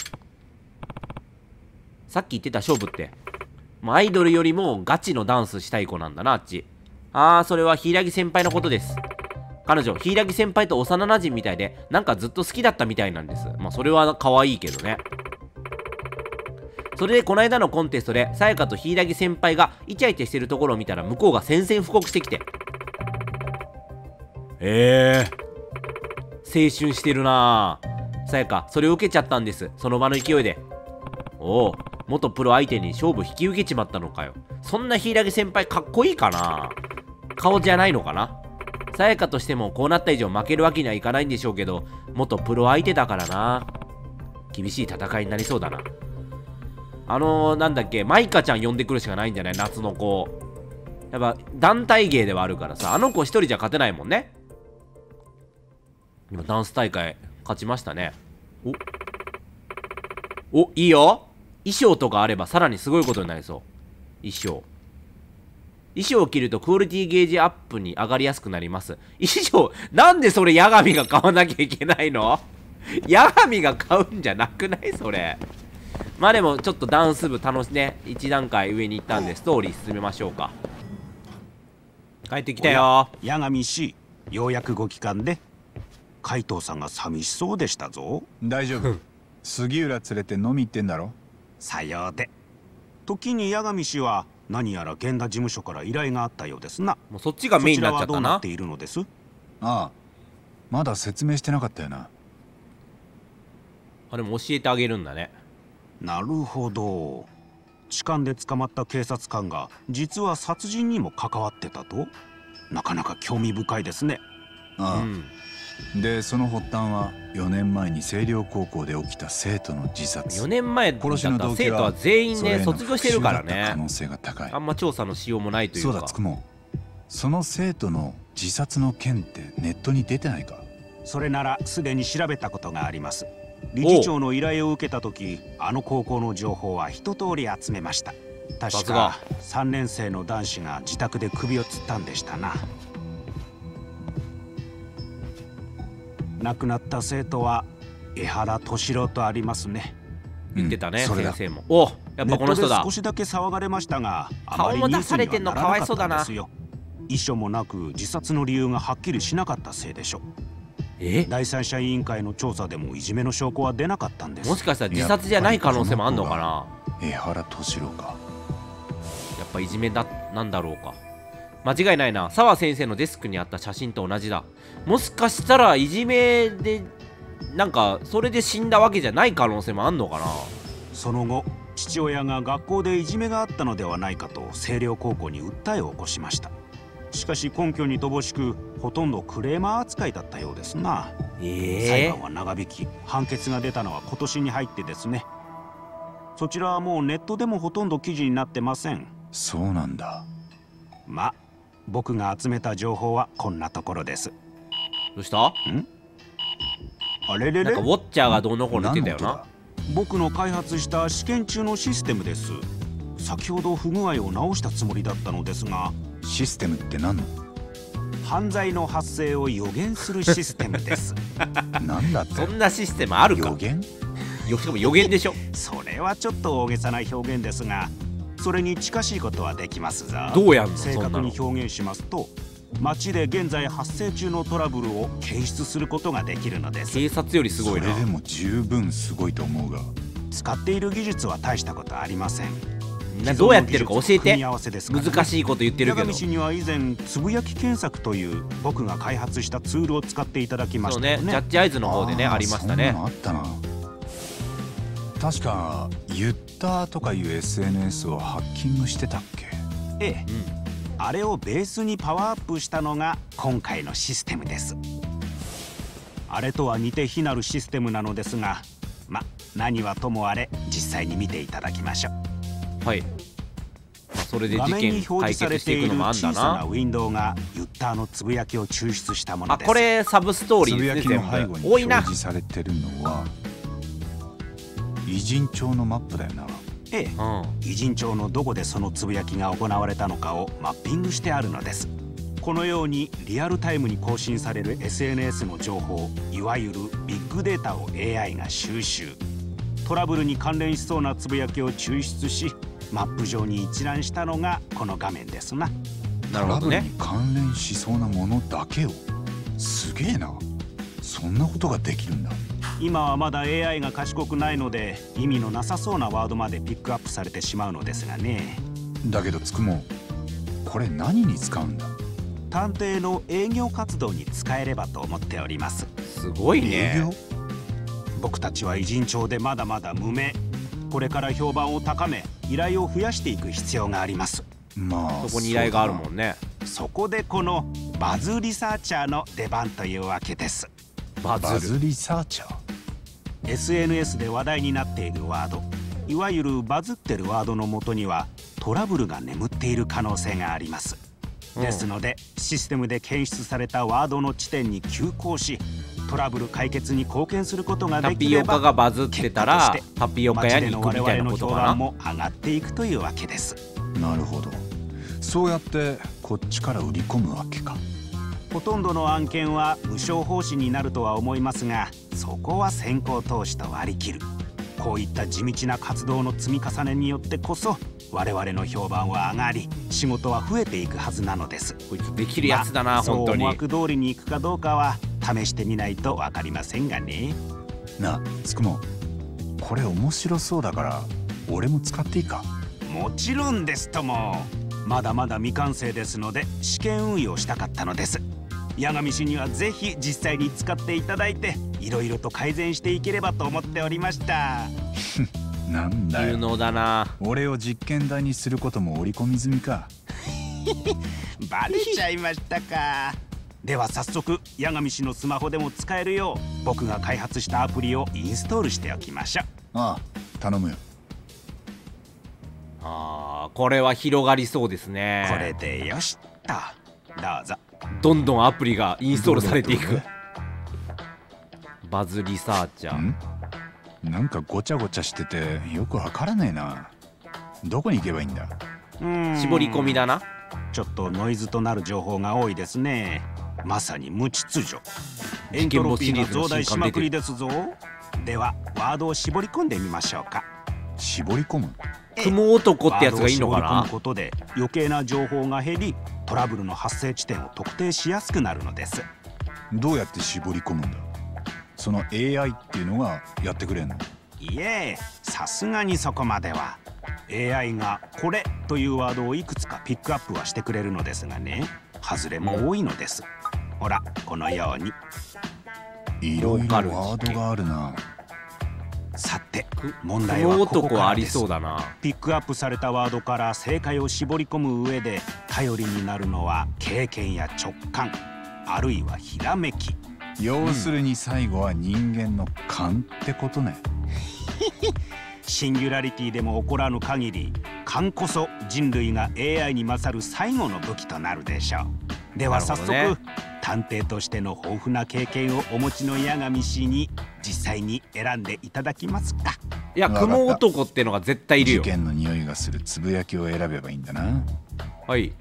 さっき言ってた勝負ってもうアイドルよりもガチのダンスしたい子なんだなあっち。あーそれは柊先輩のことです。彼女柊先輩と幼馴染みたいでなんかずっと好きだったみたいなんです。まあそれは可愛いけどね。それでこの間のコンテストでさやかと柊先輩がイチャイチャしてるところを見たら向こうが宣戦布告してきてええー、青春してるなあ。さやか、それを受けちゃったんです、その場の勢いで。おお、元プロ相手に勝負引き受けちまったのかよ。そんな柊先輩かっこいいかな。顔じゃないのかな。さやかとしてもこうなった以上負けるわけにはいかないんでしょうけど、元プロ相手だからな。厳しい戦いになりそうだな。あのー、なんだっけ、マイカちゃん呼んでくるしかないんじゃない、夏の子。やっぱ団体芸ではあるからさ、あの子一人じゃ勝てないもんね。今ダンス大会勝ちましたね。おお、いいよ。衣装とかあればさらにすごいことになりそう。衣装衣装を着るとクオリティゲージアップに上がりやすくなります。衣装、なんでそれ八神が買わなきゃいけないの。八神が買うんじゃなくない、それ。まあでもちょっとダンス部楽しね、一段階上に行ったんでストーリー進めましょうか。帰ってきたよ。 八神氏、ようやくご帰還で。海藤さんが寂しそうでしたぞ。 大丈夫。杉浦連れて飲み行ってんだろ。 さようで。時に八神氏は何やら源田事務所から依頼があったようですな。 もうそっちがメインになっちゃったな。 そちらはどうなっているのです？ ああ、まだ説明してなかったよな。 あ、でも教えてあげるんだね。 なるほど。痴漢で捕まった警察官が実は殺人にも関わってたと。なかなか興味深いですね。 ああ、 うん、 でその発端はよねんまえに星稜高校で起きた生徒の自殺。 よねんまえだったら生徒は全員ね卒業してるからね。可能性が高い。あんま調査のしようもないというか。 そうだ、つくもその生徒の自殺の件ってネットに出てないか。 それならすでに調べたことがあります。理事長の依頼を受けた時、あの高校の情報は一通り集めました。確かさんねん生の男子が自宅で首を吊ったんでしたな。亡くなった生徒は江原敏郎とありますね。 言ってたね、うん、先生も。お、やっぱこの人だ。 少しだけ騒がれましたが、 顔も出されてんのかわいそうだな。 遺書もなく自殺の理由がはっきりしなかったせいでしょう。 え、 第三者委員会の調査でもいじめの証拠は出なかったんです。 もしかしたら自殺じゃない可能性もあんのかな。 江原敏郎か。 やっぱいじめだなんだろうか。間違いないな。澤先生のデスクにあった写真と同じだ。もしかしたらいじめでなんかそれで死んだわけじゃない可能性もあんのかな。 その後父親が学校でいじめがあったのではないかと星稜高校に訴えを起こしました。しかし根拠に乏しく、ほとんどクレーマー扱いだったようですな。 えー、 裁判は長引き、判決が出たのは今年に入ってですね。そちらはもうネットでもほとんど記事になってません。 そうなんだ。 ま、僕が集めた情報はこんなところです。 どうした？ん？ あれれれ？ なんかウォッチャーがどうのこうの言ってたよな。 僕の開発した試験中のシステムです。先ほど不具合を直したつもりだったのですが。 システムって何の？ 犯罪の発生を予言するシステムです。 なんだって？ そんなシステムあるか？ 予言？ よ、しかも予言でしょ。 それはちょっと大げさな表現ですが、それに近しいことはできますぞ。 どうやんの？ 正確に表現しますと、街で現在発生中のトラブルを検出することができるのです。 警察よりすごいな。 それでも十分すごいと思うが、 使っている技術は大したことありません。 どうやってるか教えて。難しいこと言ってるけど。 八神氏には以前つぶやき検索という僕が開発したツールを使っていただきましたよね。 そうね、ジャッジアイズの方でね あ, ありましたね。 そんなのあったな。確かユッターとかいう エスエヌエス をハッキングしてたっけ？ ええ、うん、あれをベースにパワーアップしたのが今回のシステムです。あれとは似て非なるシステムなのですが、ま、何はともあれ実際に見ていただきましょう。はい、まあ、それで事件解決していくのもあんだな。 小さなウィンドウがユッターのつぶやきを抽出したものです。 あ、これサブストーリーですね。 つぶやきの背後に表示されてるのは偉人帳のマップだよな。 ええ、うん、偉人帳のどこでそのつぶやきが行われたのかをマッピングしてあるのです。このようにリアルタイムに更新される エスエヌエス の情報、いわゆるビッグデータを エーアイ が収集、トラブルに関連しそうなつぶやきを抽出し、マップ上に一覧したのがこの画面ですな。 なるほどね。 トラブルに関連しそうなものだけを。すげえな。そんなことができるんだ。 今はまだ エーアイ が賢くないので意味のなさそうなワードまでピックアップされてしまうのですがね。 だけどつくもこれ何に使うんだ？ 探偵の営業活動に使えればと思っております。 すごいね。 営業？ 僕たちは偉人町でまだまだ無名。これから評判を高め依頼を増やしていく必要があります。 まあそこに依頼があるもんね。 そこでこのバズリサーチャーの出番というわけです。 バズる。 バズリサーチャー。 エスエヌエス で話題になっているワード、いわゆるバズってるワードの元にはトラブルが眠っている可能性があります。 うんですのでシステムで検出されたワードの地点に急行し、トラブル解決に貢献することがタできれば、 ピオカがバズってたら結果としてタピオカ屋に行くみたいなことかな。 町での我々の評判も上がっていくというわけです。 なるほど。そうやってこっちから売り込むわけか。 ほとんどの案件は無償奉仕になるとは思いますが、そこは先行投資と割り切る。こういった地道な活動の積み重ねによってこそ我々の評判は上がり、仕事は増えていくはずなのです。 こいつできるやつだな、 まあ、 本当に。 そう思惑通りにいくかどうかは試してみないと分かりませんがね。 なあつくも、これ面白そうだから俺も使っていいか？ もちろんですとも。まだまだ未完成ですので試験運用したかったのです。八神氏にはぜひ実際に使っていただいて、いろいろと改善していければと思っておりました。 なんだよ、 有能だな。 俺を実験台にすることも織り込み済みか。 バレちゃいましたか。では早速八神氏のスマホでも使えるよう僕が開発したアプリをインストールしておきましょう。 ああ頼むよ。 あー、これは広がりそうですね。 これでよしっと、どうぞ。 どんどんアプリがインストールされていく。バズリサーチャー。 んなんかごちゃごちゃしててよくわからねえな。どこに行けばいいんだ？ うーん絞り込みだな。 ちょっとノイズとなる情報が多いですね。まさに無秩序。エントロピーが増大しまくりですぞ。ではワードを絞り込んでみましょうか。 絞り込む？ 雲男ってやつがいいのかワードを絞り込な。 むことで余計な情報が減り、トラブルの発生地点を特定しやすくなるのです。 どうやって絞り込むんだ？その エーアイ っていうのがやってくれんの？ いえ、さすがにそこまでは。エーアイ がこれというワードをいくつかピックアップはしてくれるのですがね、外れも多いのです。ほらこのように。 いろいろワードがあるな。 さて問題は雲ここ男ありからです。 そうだな。 ピックアップされたワードから正解を絞り込む上で頼りになるのは経験や直感、あるいはひらめき。 要するに最後は人間の勘ってことね。 シンギュラリティでも起こらぬ限り、勘こそ人類が エーアイ に勝る最後の武器となるでしょう。では早速、 なるほどね探偵としての豊富な経験をお持ちの八神氏に実際に選んでいただきますか。 いや、 わかった雲男ってのが絶対いる事よ。 件の匂いがするつぶやきを選べばいいんだな。 はい。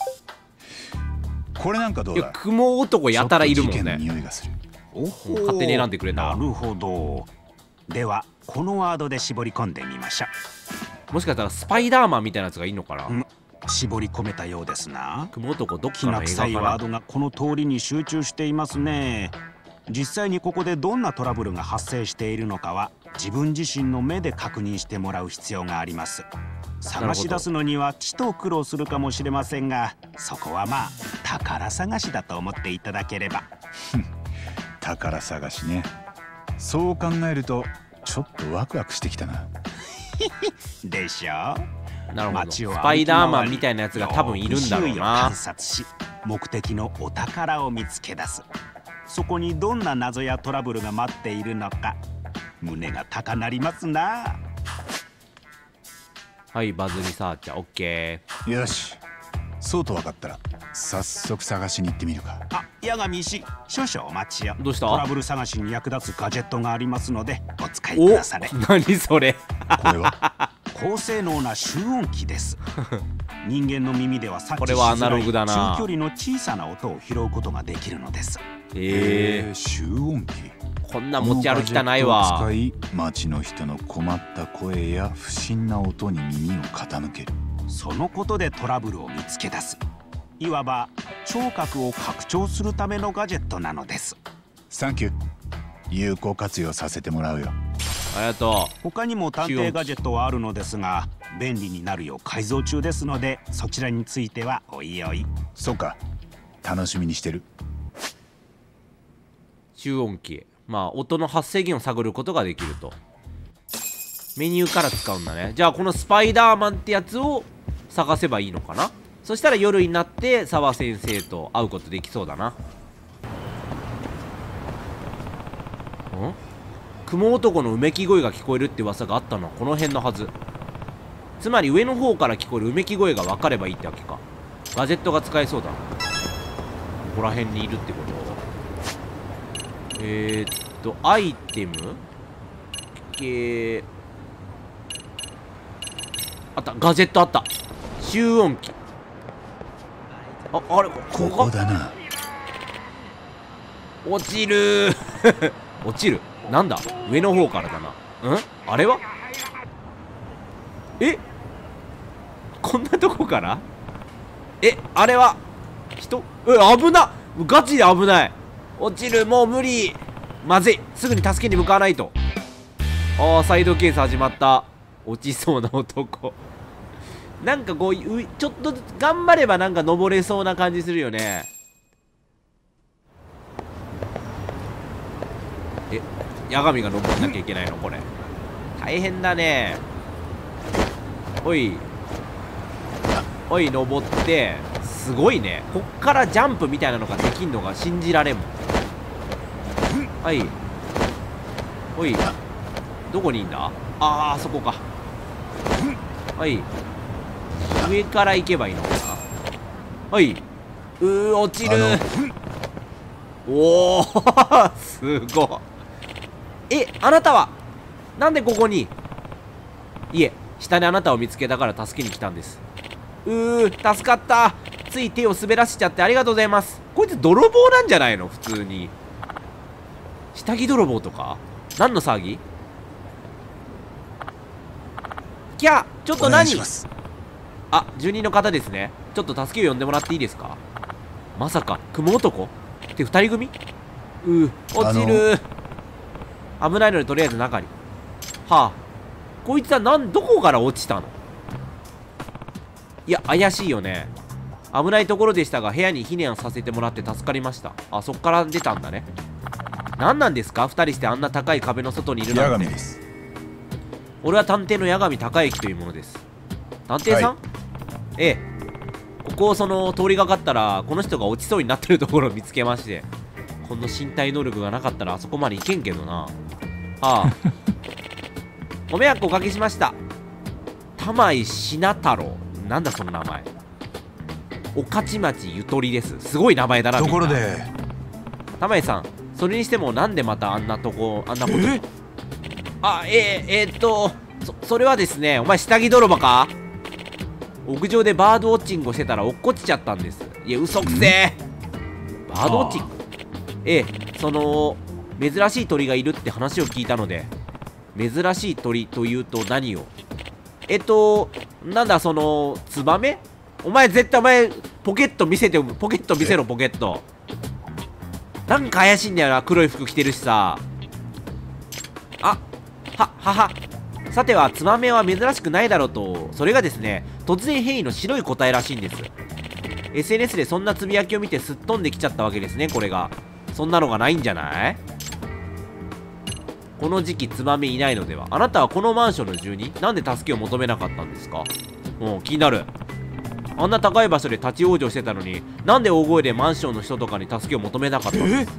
これなんかどういや、 だ？ 雲男やたらいるもんちょっと事件のね。 匂いがする。 おほ勝手に選んでくれたなるほど。ではこのワードで絞り込んでみましょもしかしたらスパイダーマンみたいなやつがいいのかな。 うんう。絞り込めたようですな。 雲男どっきかの映な臭いワー画かな。 ドがこの通りに集中していますね。実際にここでどんなトラブルが発生しているのかは自分自身の目で確認してもらう必要があります。探し出すのにはちと苦労するかもしれませんが、そこはまあ宝探しだと思っていただければ。 宝探しね。そう考えるとちょっとワクワクしてきたな。 でしょう。 なるほど。 街を歩き回りスパイダーマンみたいなやつが多分いるんだろうよく周囲をな観。察し、目的のお宝を見つけ出す。そこにどんな謎やトラブルが待っているのか、胸が高鳴りますな。 はい、バズリサーチャー、オッケよし、そうと分かったら早速探しに行ってみるか。 あ、八神氏、少々お待ちを。 どうしたトラブル探しに役立つガジェットがありますのでお使いー。 くだされ。 お、何それ。 これは高性能な集音機です。人間の耳では察知しこれはアナづらいログだな中距離の小さな音を拾うことができるのです。 ええー、集音機。 ー、こんな持ち歩きたないわ。 このガジェットを使い街の人の困った声や不審な音に耳を傾ける。 そのことでトラブルを見つけ出す。いわば聴覚を拡張するためのガジェットなのです。 サンキュー。有効活用させてもらうよ。 ありがと他にも探偵ガジェットはあるのですが、便利になるよう改造中ですので、そちらについてはおいおい。 そうか。 楽しみにしてる。 集音機、まあ音の発生源を探ることができると。メニューから使うんだね。じゃあこのスパイダーマンってやつを探せばいいのかな。そしたら夜になって澤先生と会うことできそうだな。ん雲男のうめき声が聞こえるって噂があったのはこの辺のはず。つまり上の方から聞こえるうめき声が分かればいいってわけか。ガジェットが使えそうだ。ここら辺にいるってこと。えー、っとアイテムえー、あった。ガジェットあった。集音機。あ、あれこここだな。 落ちる落ちる。なんだ上の方からだな。んあれはえこんなとこからえあれは人え危なガチで危ない。落ちる。もう無理。まずい。すぐに助けに向かわないと。ああサイドケース始まった。落ちそうな男なんかこううちょっとずつ頑張ればなんか登れそうな感じするよね。え八神が登んなきゃいけないのこれ。大変だね。おいおい登って。すごいね。こっからジャンプみたいなのができんのが信じられんもん。はいおいどこにいんだ。あーあそこか。はい上から行けばいいのかな。はいうー落ちる。おおすごい。えあなたはなんでここに。いえ下であなたを見つけたから助けに来たんです。うー助かった。つい手を滑らしちゃってありがとうございます。こいつ泥棒なんじゃないの普通に。下着泥棒とか何の騒ぎ。きゃちょっと何。あ住人の方ですね。ちょっと助けを呼んでもらっていいですか。まさか雲男って二人組。うー落ちる。危ないのでとりあえず中に。はあこいつはなんどこから落ちたの。いや怪しいよね。危ないところでしたが部屋に避難させてもらって助かりました。あそっから出たんだね。何なんですか二人してあんな高い壁の外にいるなんて。俺は探偵の八神孝之というものです。探偵さん、はい、ええここをその通りがかったらこの人が落ちそうになってるところを見つけまして。この身体能力がなかったらあそこまで行けんけどな。はあご迷惑おかけしました。玉井品太郎。なんだその名前。御徒町ゆとりです。すごい名前だな。 ところで玉井さんそれにしてもなんでまたあんなとこあんなこと。えあえー、えー、っと そ, それはですねお前下着泥棒か。屋上でバードウォッチングをしてたら落っこちちゃったんです。いや嘘くせえ。バードウォッチング。ええその珍しい鳥がいるって話を聞いたので。珍しい鳥というと何を。えっとなんだそのツバメ。お前絶対お前ポケット見せて。ポケット見せろポケット。なんか怪しいんだよな。黒い服着てるしさ。あはははさてはツバメは珍しくないだろうと。それがですね突然変異の白い個体らしいんです。 エスエヌエス でそんなつぶやきを見てすっ飛んできちゃったわけですね。これがそんなのがないんじゃない。この時期ツバメいないのでは。あなたはこのマンションの住人。なんで助けを求めなかったんですか。もう気になる。あんな高い場所で立ち往生してたのになんで大声でマンションの人とかに助けを求めなかったんです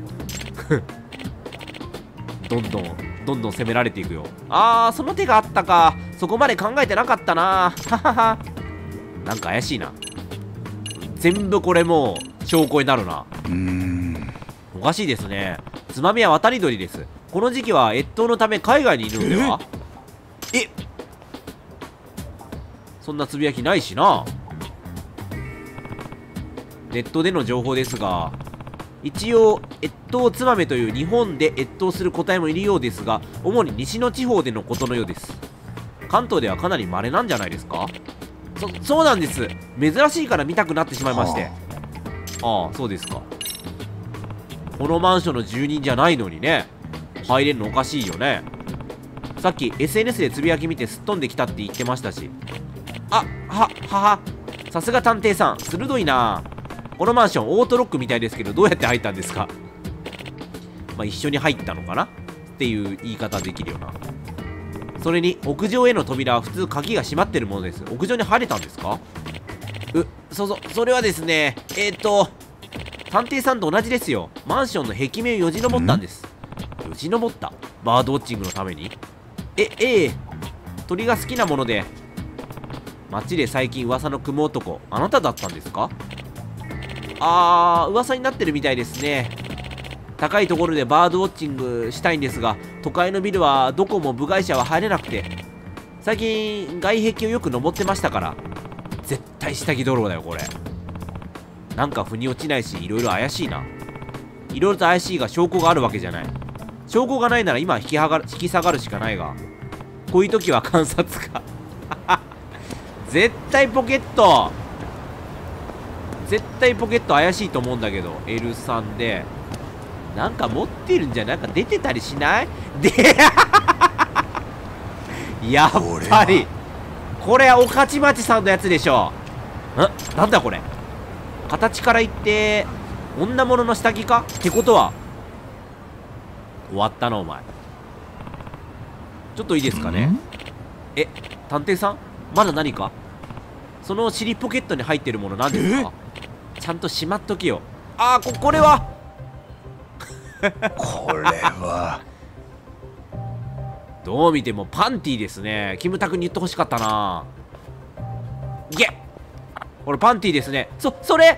どんどんどんどん攻められていくよ。あーその手があったか。そこまで考えてなかったな。はははなんか怪しいな。全部これもう証拠になるな。うーんおかしいですね。ツバメは渡り鳥です。この時期は越冬のため海外にいるのでは。えそんなつぶやきないしな。ネットでの情報ですが一応越冬ツバメという日本で越冬する個体もいるようですが主に西の地方でのことのようです。関東ではかなり稀なんじゃないですか。そそうなんです。珍しいから見たくなってしまいまして。ああそうですか。このマンションの住人じゃないのにね入れるのおかしいよね。さっき エスエヌエス でつぶやき見てすっ飛んできたって言ってましたし。あはははさすが探偵さん鋭いな。 このマンションオートロックみたいですけど、どうやって入ったんですか？まあ一緒に入ったのかなっていう言い方できるよな。それに屋上への扉は普通鍵が閉まってるものです。屋上に入れたんですか？う、そうそう、それはですね、えーと探偵さんと同じですよ。マンションの壁面をよじ登ったんです。よじ登った？バードウォッチングのために？え、ええ鳥が好きなもので。街で最近噂の雲男、あなただったんですか？あー、噂になってるみたいですね。高いところでバードウォッチングしたいんですが、都会のビルはどこも部外者は入れなくて、最近外壁をよく登ってましたから。絶対下着泥棒だよこれ。なんか腑に落ちないし、いろいろ怪しいな。いろいろと怪しいが証拠があるわけじゃない。証拠がないなら今は引きはがる引き下がるしかないが、こういう時は観察か絶対ポケット、絶対ポケット怪しいと思うんだけど。 エルさん でなんか持ってるんじゃ、なんか出てたりしないでやっぱりこれは御徒町さんのやつでしょ。んなんだこれ、形から言って女物の下着かってことは終わったなお前。ちょっといいですかね。え、探偵さんまだ何か？その尻ポケットに入ってるもの何ですか？ちゃんとしまっとけよ。あー、ここれはこれはどう見てもパンティーですね。キムタクに言ってほしかったな。いけ、これパンティーですね。そそれ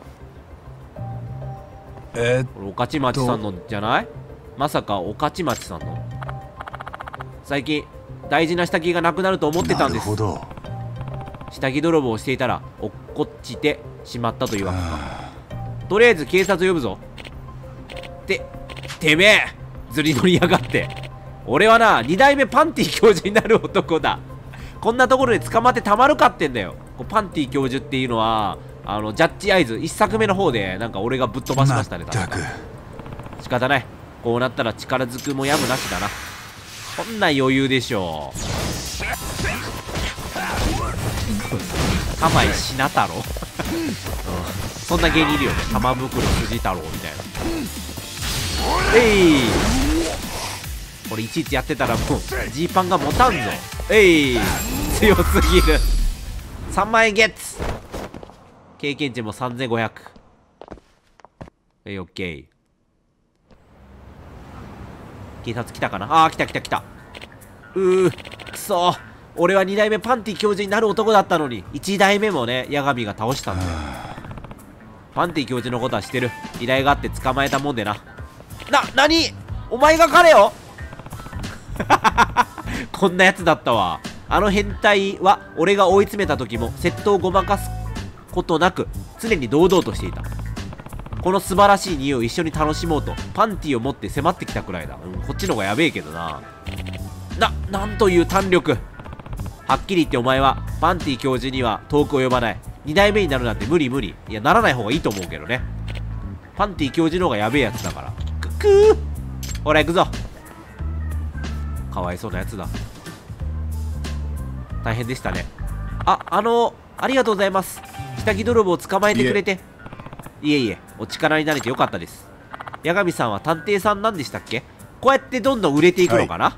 えー、 これ御徒町さんのじゃない？まさか御徒町さんの？最近大事な下着がなくなると思ってたんです。 なるほど。 下着泥棒をしていたら落っこちてしまったというわけか。とりあえず警察呼ぶぞ。っててめえずり乗りやがって。俺はな、に代目パンティ教授になる男だ。こんなところで捕まってたまるかってんだよ。こうパンティ教授っていうのはあのジャッジアイズいっさくめの方でなんか俺がぶっ飛ばしましたね。 まったく仕方ない。こうなったら力ずくもやむなしだな。こんな余裕でしょう。玉井品太郎そんな芸人いるよね。玉袋筋太郎みたいな。えい、これいちいちやってたらもうジーパンが持たんぞ。えい、強すぎる。さんまん円ゲッツ。経験値もさんぜんごひゃく。えい、オッケー。警察来たかな。あー、来た来た来た。うー、くそー。俺はに代目パンティ教授になる男だったのに、いち代目もね、八神が倒したんだよ。パンティ教授のことは知ってる。依頼があって捕まえたもんでな。な、なにお前が彼よこんなやつだったわ。あの変態は俺が追い詰めた時も窃盗をごまかすことなく常に堂々としていた。この素晴らしい匂いを一緒に楽しもうとパンティを持って迫ってきたくらいだ。うん、こっちの方がやべえけどな。な、なんという胆力。はっきり言ってお前はパンティ教授には遠く及ばない。に代目になるなんて無理無理。いや、ならない方がいいと思うけどね。パンティ教授の方がやべえやつだから。くっくー、ほら行くぞ。かわいそうなやつだ。大変でしたね。あ、あのありがとうございます。下着泥棒を捕まえてくれて。いえいえ、お力になれてよかったです。八神さんは探偵さんなんでしたっけ？こうやってどんどん売れていくのかな、はい、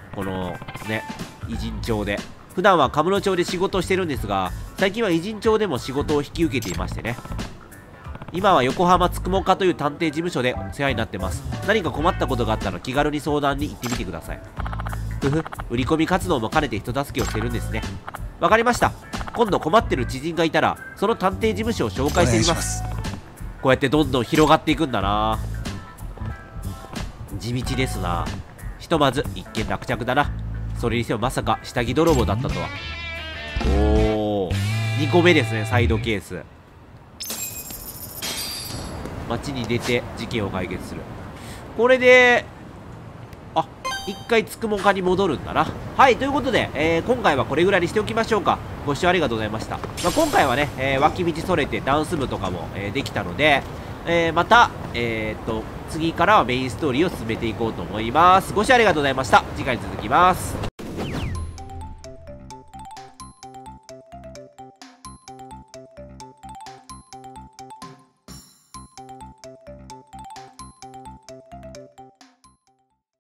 このね、偉人町で。普段は神室町で仕事をしてるんですが、最近は偉人町でも仕事を引き受けていましてね。今は横浜つくも課という探偵事務所でお世話になってます。何か困ったことがあったら気軽に相談に行ってみてください。ふふ、売り込み活動も兼ねて人助けをしてるんですね。わかりました。今度困ってる知人がいたらその探偵事務所を紹介してみます。こうやってどんどん広がっていくんだな。地道ですな。ひとまず一件落着だな。それにしてもまさか下着泥棒だったとは。おお、にこめですね、サイドケース。街に出て事件を解決する。これであ、一回つくも課に戻るんだな。はい、ということで、えー、今回はこれぐらいにしておきましょうか。ご視聴ありがとうございました。まあ、今回はね、えー、脇道それてダンス部とかも、えー、できたので、えー、また、えー、っと次からはメインストーリーを進めていこうと思います。ご視聴ありがとうございました。次回に続きます。